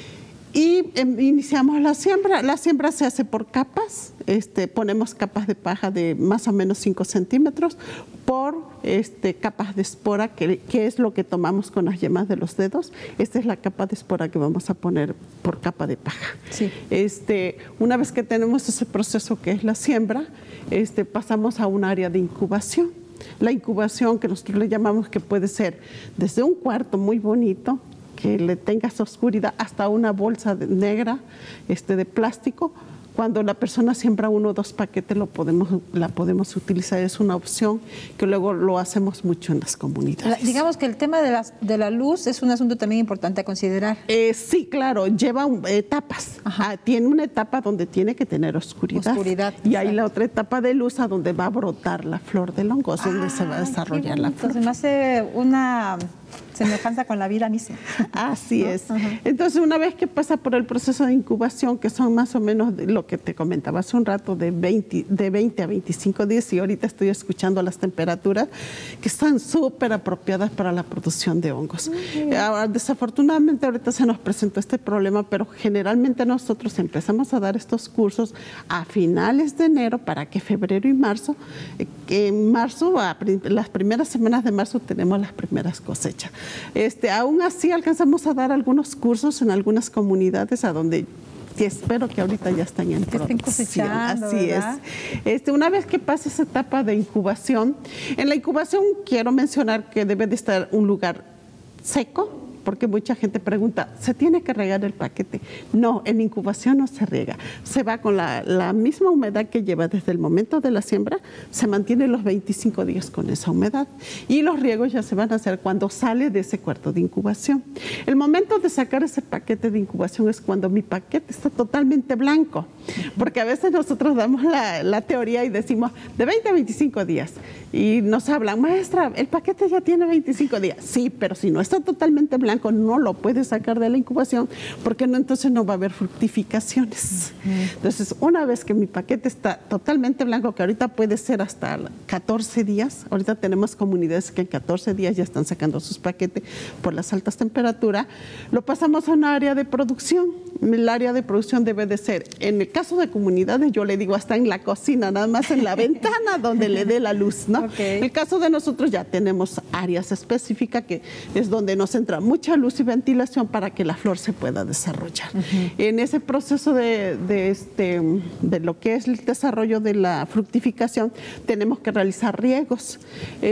Y eh, iniciamos la siembra. La siembra se hace por capas. Este, ponemos capas de paja de más o menos cinco centímetros por este, capas de espora, que, que es lo que tomamos con las yemas de los dedos. Esta es la capa de espora que vamos a poner por capa de paja. Sí. Este, una vez que tenemos ese proceso que es la siembra, este, pasamos a un área de incubación. La incubación, que nosotros le llamamos, que puede ser desde un cuarto muy bonito, que le tenga esa oscuridad, hasta una bolsa de, negra este, de plástico. Cuando la persona siembra uno o dos paquetes, lo podemos, la podemos utilizar. Es una opción que luego lo hacemos mucho en las comunidades. La, digamos que el tema de, las, de la luz es un asunto también importante a considerar. Eh, sí, claro, lleva un, etapas. Ah, tiene una etapa donde tiene que tener oscuridad. Oscuridad. Y hay la otra etapa de luz a donde va a brotar la flor del hongo, es ah, donde se va a desarrollar la flor. Se me hace una semejanza con la vida misma. Así ¿no? es. Ajá. Entonces, una vez que pasa por el proceso de incubación, que son más o menos de lo que te comentaba hace un rato, de veinte, de veinte a veinticinco días, y ahorita estoy escuchando las temperaturas que están súper apropiadas para la producción de hongos. Uh-huh. Ahora, desafortunadamente, ahorita se nos presentó este problema, pero generalmente nosotros empezamos a dar estos cursos a finales de enero para que febrero y marzo, que en marzo, a las primeras semanas de marzo, tenemos las primeras cosechas. Este, aún así alcanzamos a dar algunos cursos en algunas comunidades a donde que espero que ahorita ya estén en producción. Así ¿verdad? es. Este, una vez que pase esa etapa de incubación, en la incubación quiero mencionar que debe de estar un lugar seco, porque mucha gente pregunta, ¿se tiene que regar el paquete? No, en incubación no se riega. Se va con la, la misma humedad que lleva desde el momento de la siembra, se mantiene los veinticinco días con esa humedad. Y los riegos ya se van a hacer cuando sale de ese cuarto de incubación. El momento de sacar ese paquete de incubación es cuando mi paquete está totalmente blanco. Porque a veces nosotros damos la, la teoría y decimos, de veinte a veinticinco días. Y nos hablan, maestra, el paquete ya tiene veinticinco días. Sí, pero si no está totalmente blanco, no lo puedes sacar de la incubación, porque no, entonces no va a haber fructificaciones. Uh-huh. Entonces, una vez que mi paquete está totalmente blanco, que ahorita puede ser hasta catorce días, ahorita tenemos comunidades que en catorce días ya están sacando sus paquetes por las altas temperaturas, lo pasamos a un área de producción. El área de producción debe de ser, en el caso de comunidades, yo le digo hasta en la cocina, nada más en la ventana donde le dé la luz, ¿no? Okay. En el caso de nosotros ya tenemos áreas específicas que es donde nos entra mucha luz y ventilación para que la flor se pueda desarrollar. Uh-huh. En ese proceso de, de, este, de lo que es el desarrollo de la fructificación, tenemos que realizar riegos.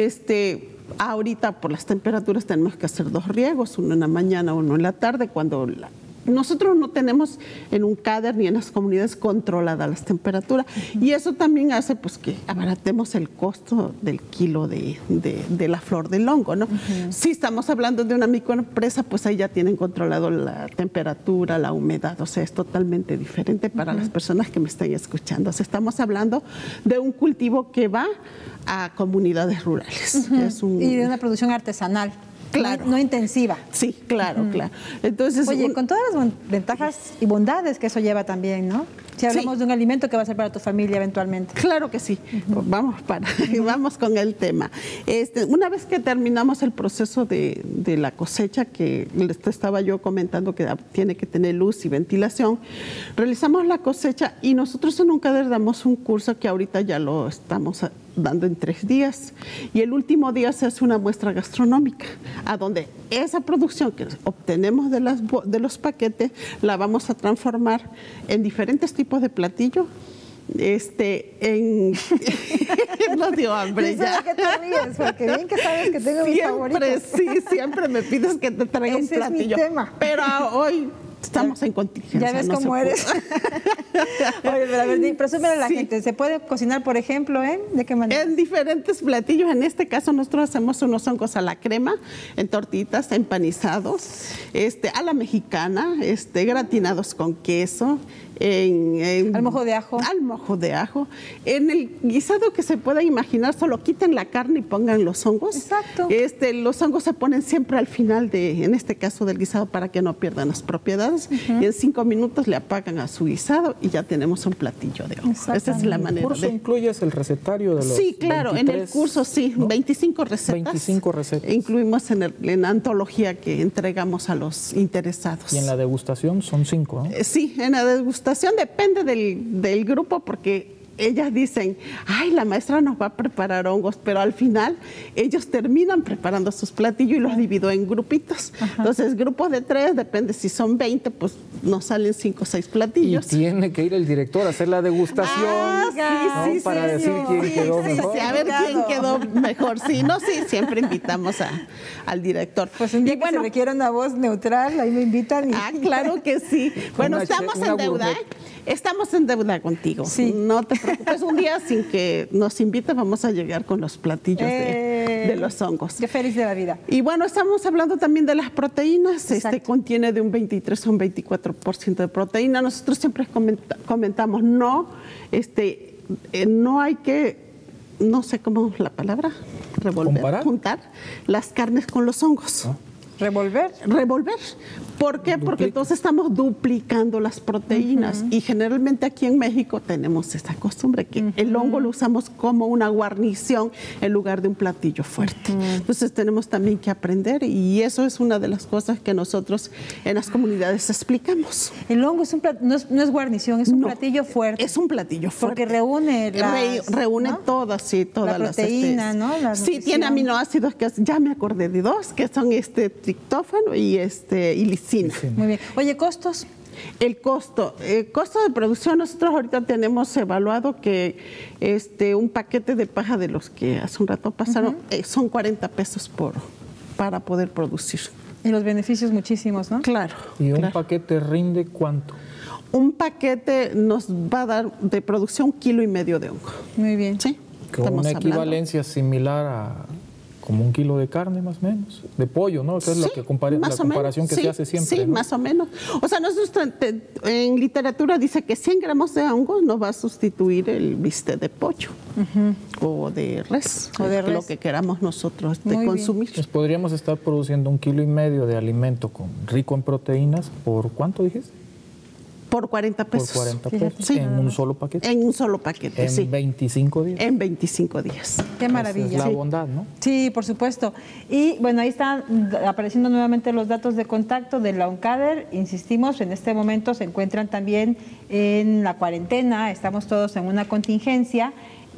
Este, ahorita por las temperaturas tenemos que hacer dos riegos, uno en la mañana, uno en la tarde, cuando la nosotros no tenemos en un CADER ni en las comunidades controladas las temperaturas. Uh-huh. Y eso también hace pues, que abaratemos el costo del kilo de, de, de la flor del hongo, ¿no? Uh-huh. Si estamos hablando de una microempresa, pues ahí ya tienen controlado la temperatura, la humedad, o sea, es totalmente diferente para uh-huh. las personas que me están escuchando. O sea, estamos hablando de un cultivo que va a comunidades rurales. Uh-huh. Es un... Y de una producción artesanal. Claro. No, no intensiva. Sí, claro, uh-huh. claro. Entonces, Oye, un... con todas las ventajas y bondades que eso lleva también, ¿no? Si hablamos sí. de un alimento que va a ser para tu familia eventualmente. Claro que sí. Uh-huh. Vamos para, uh-huh. vamos con el tema. Este, una vez que terminamos el proceso de, de la cosecha, que les estaba yo comentando que tiene que tener luz y ventilación, realizamos la cosecha y nosotros en UNCADER damos un curso que ahorita ya lo estamos dando en tres días, y el último día se hace una muestra gastronómica, a donde esa producción que obtenemos de, las, de los paquetes la vamos a transformar en diferentes tipos de platillos. Este, en... no dio hambre ya. Que te ríes, porque bien que sabes que tengo mis favoritos. Siempre, sí, siempre me pides que te traiga Ese un platillo. Es mi tema. Pero hoy estamos en contingencia. Ya ves no cómo eres. Oye, pero a ver, presúmele a la sí. gente. ¿Se puede cocinar, por ejemplo, en de qué manera? En diferentes platillos. En este caso, nosotros hacemos unos hongos a la crema, en tortitas, empanizados, este, a la mexicana, este, gratinados con queso, En, en, al mojo de ajo. Al mojo de ajo. En el guisado que se pueda imaginar, solo quiten la carne y pongan los hongos. Exacto. Este, los hongos se ponen siempre al final, de, en este caso del guisado, para que no pierdan las propiedades. Uh-huh. Y en cinco minutos le apagan a su guisado y ya tenemos un platillo de hongo. Esa es la manera. ¿El curso de... incluyes el recetario de los Sí, claro, veintitrés, en el curso sí, ¿no? veinticinco recetas. veinticinco recetas. Incluimos en, el, en la antología que entregamos a los interesados. Y en la degustación son cinco, ¿no? Sí, en la degustación depende del, del grupo, porque ellas dicen, ay, la maestra nos va a preparar hongos, pero al final ellos terminan preparando sus platillos y los divido en grupitos. Ajá. Entonces, grupos de tres, depende si son veinte, pues nos salen cinco o seis platillos. Y tiene que ir el director a hacer la degustación, ah, sí, ¿no? sí, Para sí, decir sí, quién sí, quedó sí, mejor. Sí, a ver quién quedó mejor. Sí, no, sí, siempre invitamos a, al director. Pues un día y que bueno, se requiera una voz neutral, ahí me invitan. Y... Ah, claro que sí. Bueno, una estamos che, en deuda, ¿eh? Estamos en deuda contigo. Sí. No te preocupes, un día sin que nos invites vamos a llegar con los platillos eh, de, de los hongos. Qué feliz de la vida. Y bueno, estamos hablando también de las proteínas. Exacto. Este contiene de un veintitrés a un veinticuatro por ciento de proteína. Nosotros siempre comenta, comentamos, no, este, eh, no hay que, no sé cómo es la palabra, revolver, ¿Comparar? juntar las carnes con los hongos. ¿Ah? ¿Revolver? Revolver. ¿Por qué? Porque entonces estamos duplicando las proteínas. Uh-huh. Y generalmente aquí en México tenemos esa costumbre que uh-huh. el hongo lo usamos como una guarnición en lugar de un platillo fuerte. Uh-huh. Entonces tenemos también que aprender, y eso es una de las cosas que nosotros en las comunidades explicamos. El hongo es un plat- no, es, no es guarnición, es un no, platillo fuerte. Es un platillo fuerte. Porque reúne las, Re, Reúne ¿no? todas, sí, todas la proteína, las... Este, ¿no? La sí, nutrición. Tiene aminoácidos que ya me acordé de dos, que son este triptófano y, este, y lisina. Muy bien. Oye, ¿costos? El costo, el costo de producción, nosotros ahorita tenemos evaluado que este un paquete de paja de los que hace un rato pasaron uh-huh. eh, son cuarenta pesos por para poder producir. Y los beneficios muchísimos, ¿no? Claro. ¿Y un claro. paquete rinde cuánto? Un paquete nos va a dar de producción un kilo y medio de hongo. Muy bien. Sí. Con una equivalencia similar a como un kilo de carne más o menos, de pollo, ¿no? Esa es sí, lo que compara, la comparación menos. que sí, se hace siempre. Sí, ¿no? más o menos. O sea, nosotros en literatura dice que cien gramos de hongo nos va a sustituir el bistec de pollo uh-huh. o de res, o de res. Lo que queramos nosotros de consumir. Pues podríamos estar produciendo un kilo y medio de alimento con, rico en proteínas, ¿por cuánto dijiste? Por cuarenta pesos. Por cuarenta pesos. Sí. ¿En un solo paquete? En un solo paquete, ¿En sí. veinticinco días? En veinticinco días. Qué maravilla. Esa es la bondad, ¿no? Sí, por supuesto. Y bueno, ahí están apareciendo nuevamente los datos de contacto de la ONCADER. Insistimos, en este momento se encuentran también en la cuarentena, estamos todos en una contingencia.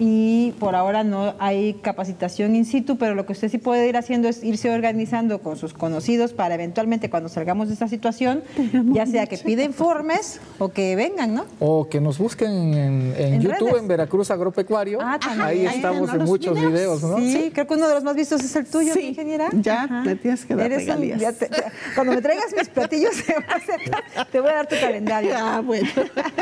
Y por ahora no hay capacitación in situ, pero lo que usted sí puede ir haciendo es irse organizando con sus conocidos para eventualmente cuando salgamos de esta situación, ya sea que pida informes o que vengan, ¿no? O que nos busquen en, en, en YouTube, redes. En Veracruz Agropecuario. Ah, ahí Ajá, estamos en muchos videos, videos ¿no? Sí, sí, creo que uno de los más vistos es el tuyo, sí, ingeniera. Ya, Ajá. me tienes que dar Eres regalías. Un, ya te, te, cuando me traigas mis platillos, te voy, a hacer, te voy a dar tu calendario. Ah, bueno.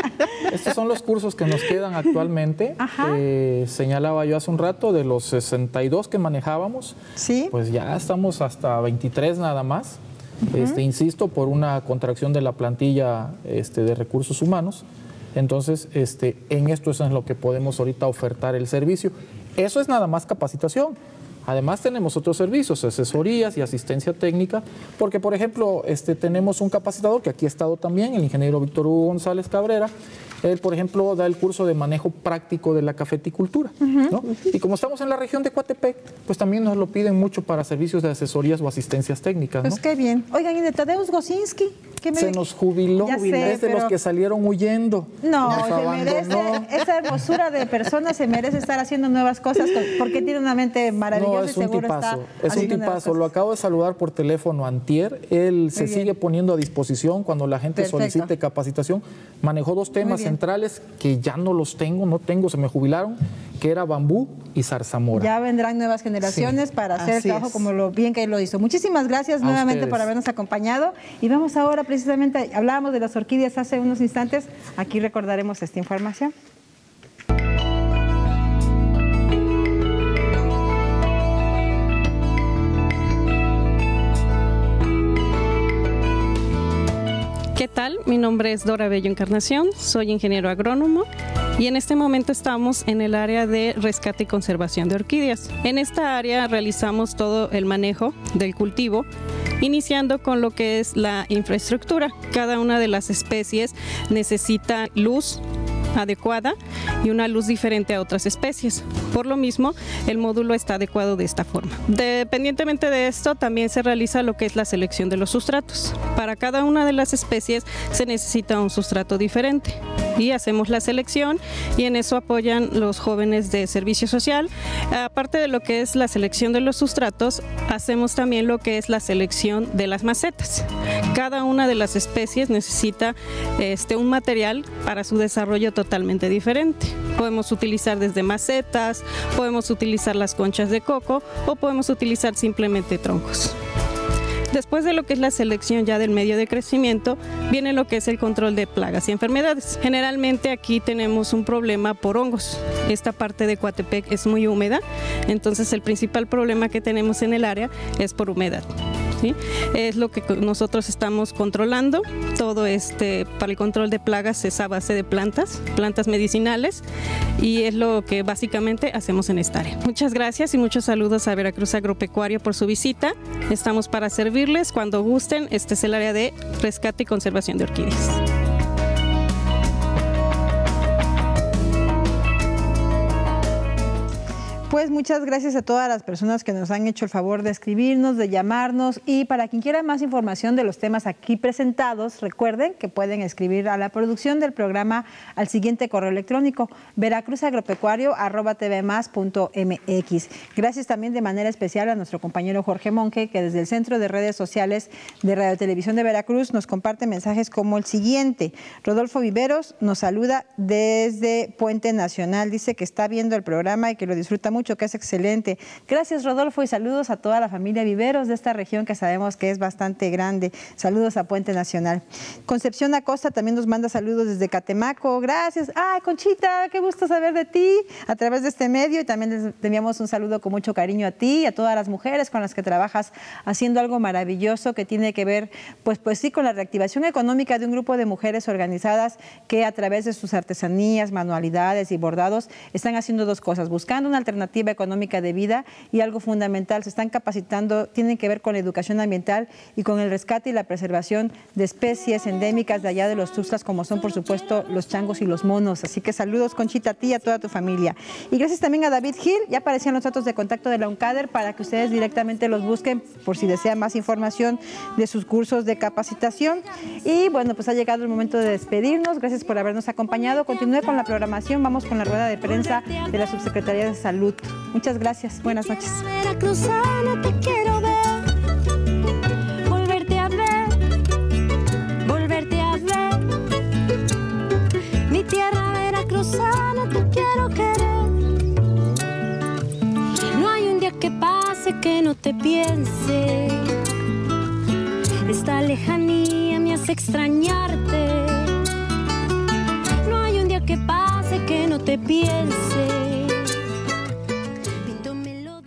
Estos son los cursos que nos quedan actualmente. Ajá. Eh, señalaba yo hace un rato, de los sesenta y dos que manejábamos, ¿sí? Pues ya estamos hasta veintitrés nada más, uh-huh. este, insisto, por una contracción de la plantilla este, de recursos humanos. Entonces, este, en esto eso es lo que podemos ahorita ofertar el servicio. Eso es nada más capacitación. Además tenemos otros servicios, asesorías y asistencia técnica, porque por ejemplo este, tenemos un capacitador que aquí ha estado también, el ingeniero Víctor Hugo González Cabrera. Él, por ejemplo, da el curso de manejo práctico de la cafeticultura, uh-huh. ¿no? Y como estamos en la región de Coatepec, pues también nos lo piden mucho para servicios de asesorías o asistencias técnicas, ¿no? Pues qué bien. Oigan, ¿y de Tadeusz Gosinski? ¿Qué me... Se nos jubiló, ya sé, es de pero... los que salieron huyendo. No, se merece, esa hermosura de persona se merece estar haciendo nuevas cosas, porque tiene una mente maravillosa. No, es y un seguro tipazo, está es un tipazo. Lo acabo de saludar por teléfono antier. Él Muy se bien. sigue poniendo a disposición cuando la gente Perfecto. solicite capacitación. Manejó dos temas centrales que ya no los tengo, no tengo, se me jubilaron, que era bambú y zarzamora. Ya vendrán nuevas generaciones sí. para hacer Así el trabajo es. como lo bien que él lo hizo. Muchísimas gracias a nuevamente ustedes. por habernos acompañado. Y vamos ahora precisamente, hablábamos de las orquídeas hace unos instantes, aquí recordaremos esta información. ¿Qué tal? Mi mi nombre es Dora Bello Encarnación, soy ingeniero agrónomo y en este momento estamos en el área de rescate y conservación de orquídeas. En esta área realizamos todo el manejo del cultivo, iniciando con lo que es la infraestructura. Cada una de las especies necesita luz adecuada y una luz diferente a otras especies. Por lo mismo, el módulo está adecuado de esta forma. Dependientemente de esto, también se realiza lo que es la selección de los sustratos. Para cada una de las especies se necesita un sustrato diferente y hacemos la selección y en eso apoyan los jóvenes de servicio social. Aparte de lo que es la selección de los sustratos, hacemos también lo que es la selección de las macetas. Cada una de las especies necesita este, un material para su desarrollo totalmente diferente. Podemos utilizar desde macetas, podemos utilizar las conchas de coco o podemos utilizar simplemente troncos. Después de lo que es la selección ya del medio de crecimiento, viene lo que es el control de plagas y enfermedades. Generalmente aquí tenemos un problema por hongos. Esta parte de Coatepec es muy húmeda, entonces el principal problema que tenemos en el área es por humedad. ¿Sí? Es lo que nosotros estamos controlando. Todo este para el control de plagas es a base de plantas, plantas medicinales, y es lo que básicamente hacemos en esta área. Muchas gracias y muchos saludos a Veracruz Agropecuario por su visita. Estamos para servirles cuando gusten. Este es el área de rescate y conservación de orquídeas. Pues muchas gracias a todas las personas que nos han hecho el favor de escribirnos, de llamarnos, y para quien quiera más información de los temas aquí presentados, recuerden que pueden escribir a la producción del programa al siguiente correo electrónico veracruzagropecuario arroba tvmas punto mx. Gracias también de manera especial a nuestro compañero Jorge Monge, que desde el Centro de Redes Sociales de Radio Televisión de Veracruz nos comparte mensajes como el siguiente. Rodolfo Viveros nos saluda desde Puente Nacional, dice que está viendo el programa y que lo disfruta mucho, que es excelente. Gracias, Rodolfo, y saludos a toda la familia Viveros de esta región que sabemos que es bastante grande. Saludos a Puente Nacional. Concepción Acosta también nos manda saludos desde Catemaco. Gracias. Ay, Conchita, qué gusto saber de ti a través de este medio, y también les enviamos un saludo con mucho cariño a ti y a todas las mujeres con las que trabajas haciendo algo maravilloso que tiene que ver, pues, pues sí, con la reactivación económica de un grupo de mujeres organizadas que a través de sus artesanías, manualidades y bordados están haciendo dos cosas, buscando una alternativa económica de vida y algo fundamental, se están capacitando, tienen que ver con la educación ambiental y con el rescate y la preservación de especies endémicas de allá de los Tuxtlas, como son por supuesto los changos y los monos. Así que saludos, Conchita, a ti y a toda tu familia. Y gracias también a David Gil, ya aparecían los datos de contacto de la UNCADER para que ustedes directamente los busquen por si desean más información de sus cursos de capacitación. Y bueno, pues ha llegado el momento de despedirnos. Gracias por habernos acompañado. Continúe con la programación, vamos con la rueda de prensa de la Subsecretaría de Salud. Muchas gracias. Buenas noches. Veracruzana, te quiero ver, volverte a ver, volverte a ver. Mi tierra veracruzana, te quiero querer. No hay un día que pase que no te piense. Esta lejanía me hace extrañarte. No hay un día que pase que no te piense.